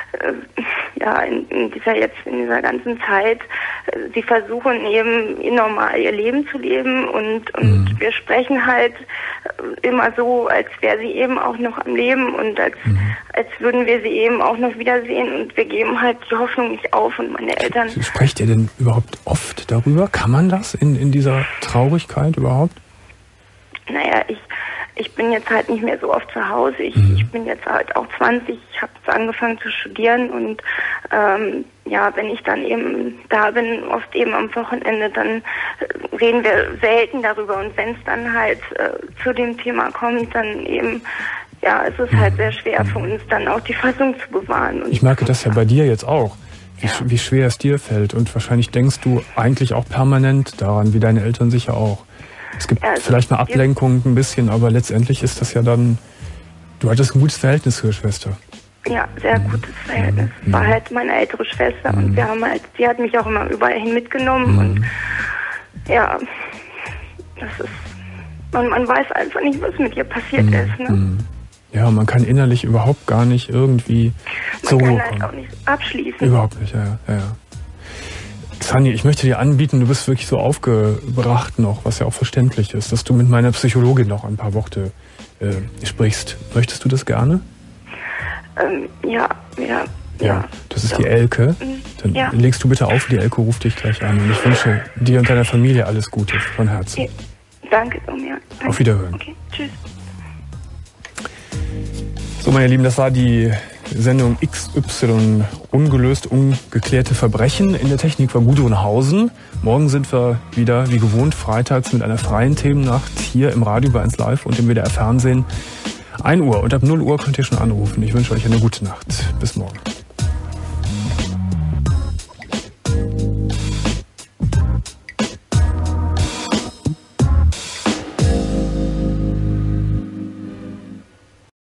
in dieser ganzen Zeit, sie versuchen eben normal ihr Leben zu leben und wir sprechen halt immer so, als wäre sie eben auch noch am Leben und als würden wir sie eben auch noch wiedersehen und wir geben halt die Hoffnung nicht auf und meine Eltern... Sprecht ihr denn überhaupt oft darüber? Kann man das in dieser Traurigkeit überhaupt? Naja, ich bin jetzt halt nicht mehr so oft zu Hause. Ich bin jetzt halt auch 20, ich habe jetzt angefangen zu studieren und wenn ich dann eben da bin, oft eben am Wochenende, dann reden wir selten darüber und wenn es dann halt zu dem Thema kommt, dann eben, es ist halt sehr schwer für uns dann auch die Fassung zu bewahren. Und ich merke das ja bei dir jetzt auch, wie schwer es dir fällt und wahrscheinlich denkst du eigentlich auch permanent daran, wie deine Eltern sicher auch. Es gibt vielleicht eine Ablenkung ein bisschen, aber letztendlich ist das ja dann, du hattest ein gutes Verhältnis zur Schwester. Ja, sehr gutes Verhältnis. War halt meine ältere Schwester und wir haben halt, sie hat mich auch immer überall hin mitgenommen und das ist, man weiß einfach nicht, was mit ihr passiert ist. Ne? Ja, man kann innerlich überhaupt gar nicht irgendwie zur Ruhe kommen. Man kann halt auch nicht abschließen. Überhaupt nicht, ja. Sanni, ich möchte dir anbieten, du bist wirklich so aufgebracht noch, was ja auch verständlich ist, dass du mit meiner Psychologin noch ein paar Worte sprichst. Möchtest du das gerne? Ja. Das ist die Elke. Dann legst du bitte auf, die Elke ruft dich gleich an. Und ich wünsche dir und deiner Familie alles Gute von Herzen. Okay. Danke, Domian. Auf Wiederhören. Okay, tschüss. So, meine Lieben, das war die Sendung XY ungelöst, ungeklärte Verbrechen. In der Technik war Gudrun Hausen. Morgen sind wir wieder, wie gewohnt, freitags mit einer freien Themennacht hier im Radio bei 1 Live und im WDR Fernsehen. 1 Uhr und ab 0 Uhr könnt ihr schon anrufen. Ich wünsche euch eine gute Nacht. Bis morgen.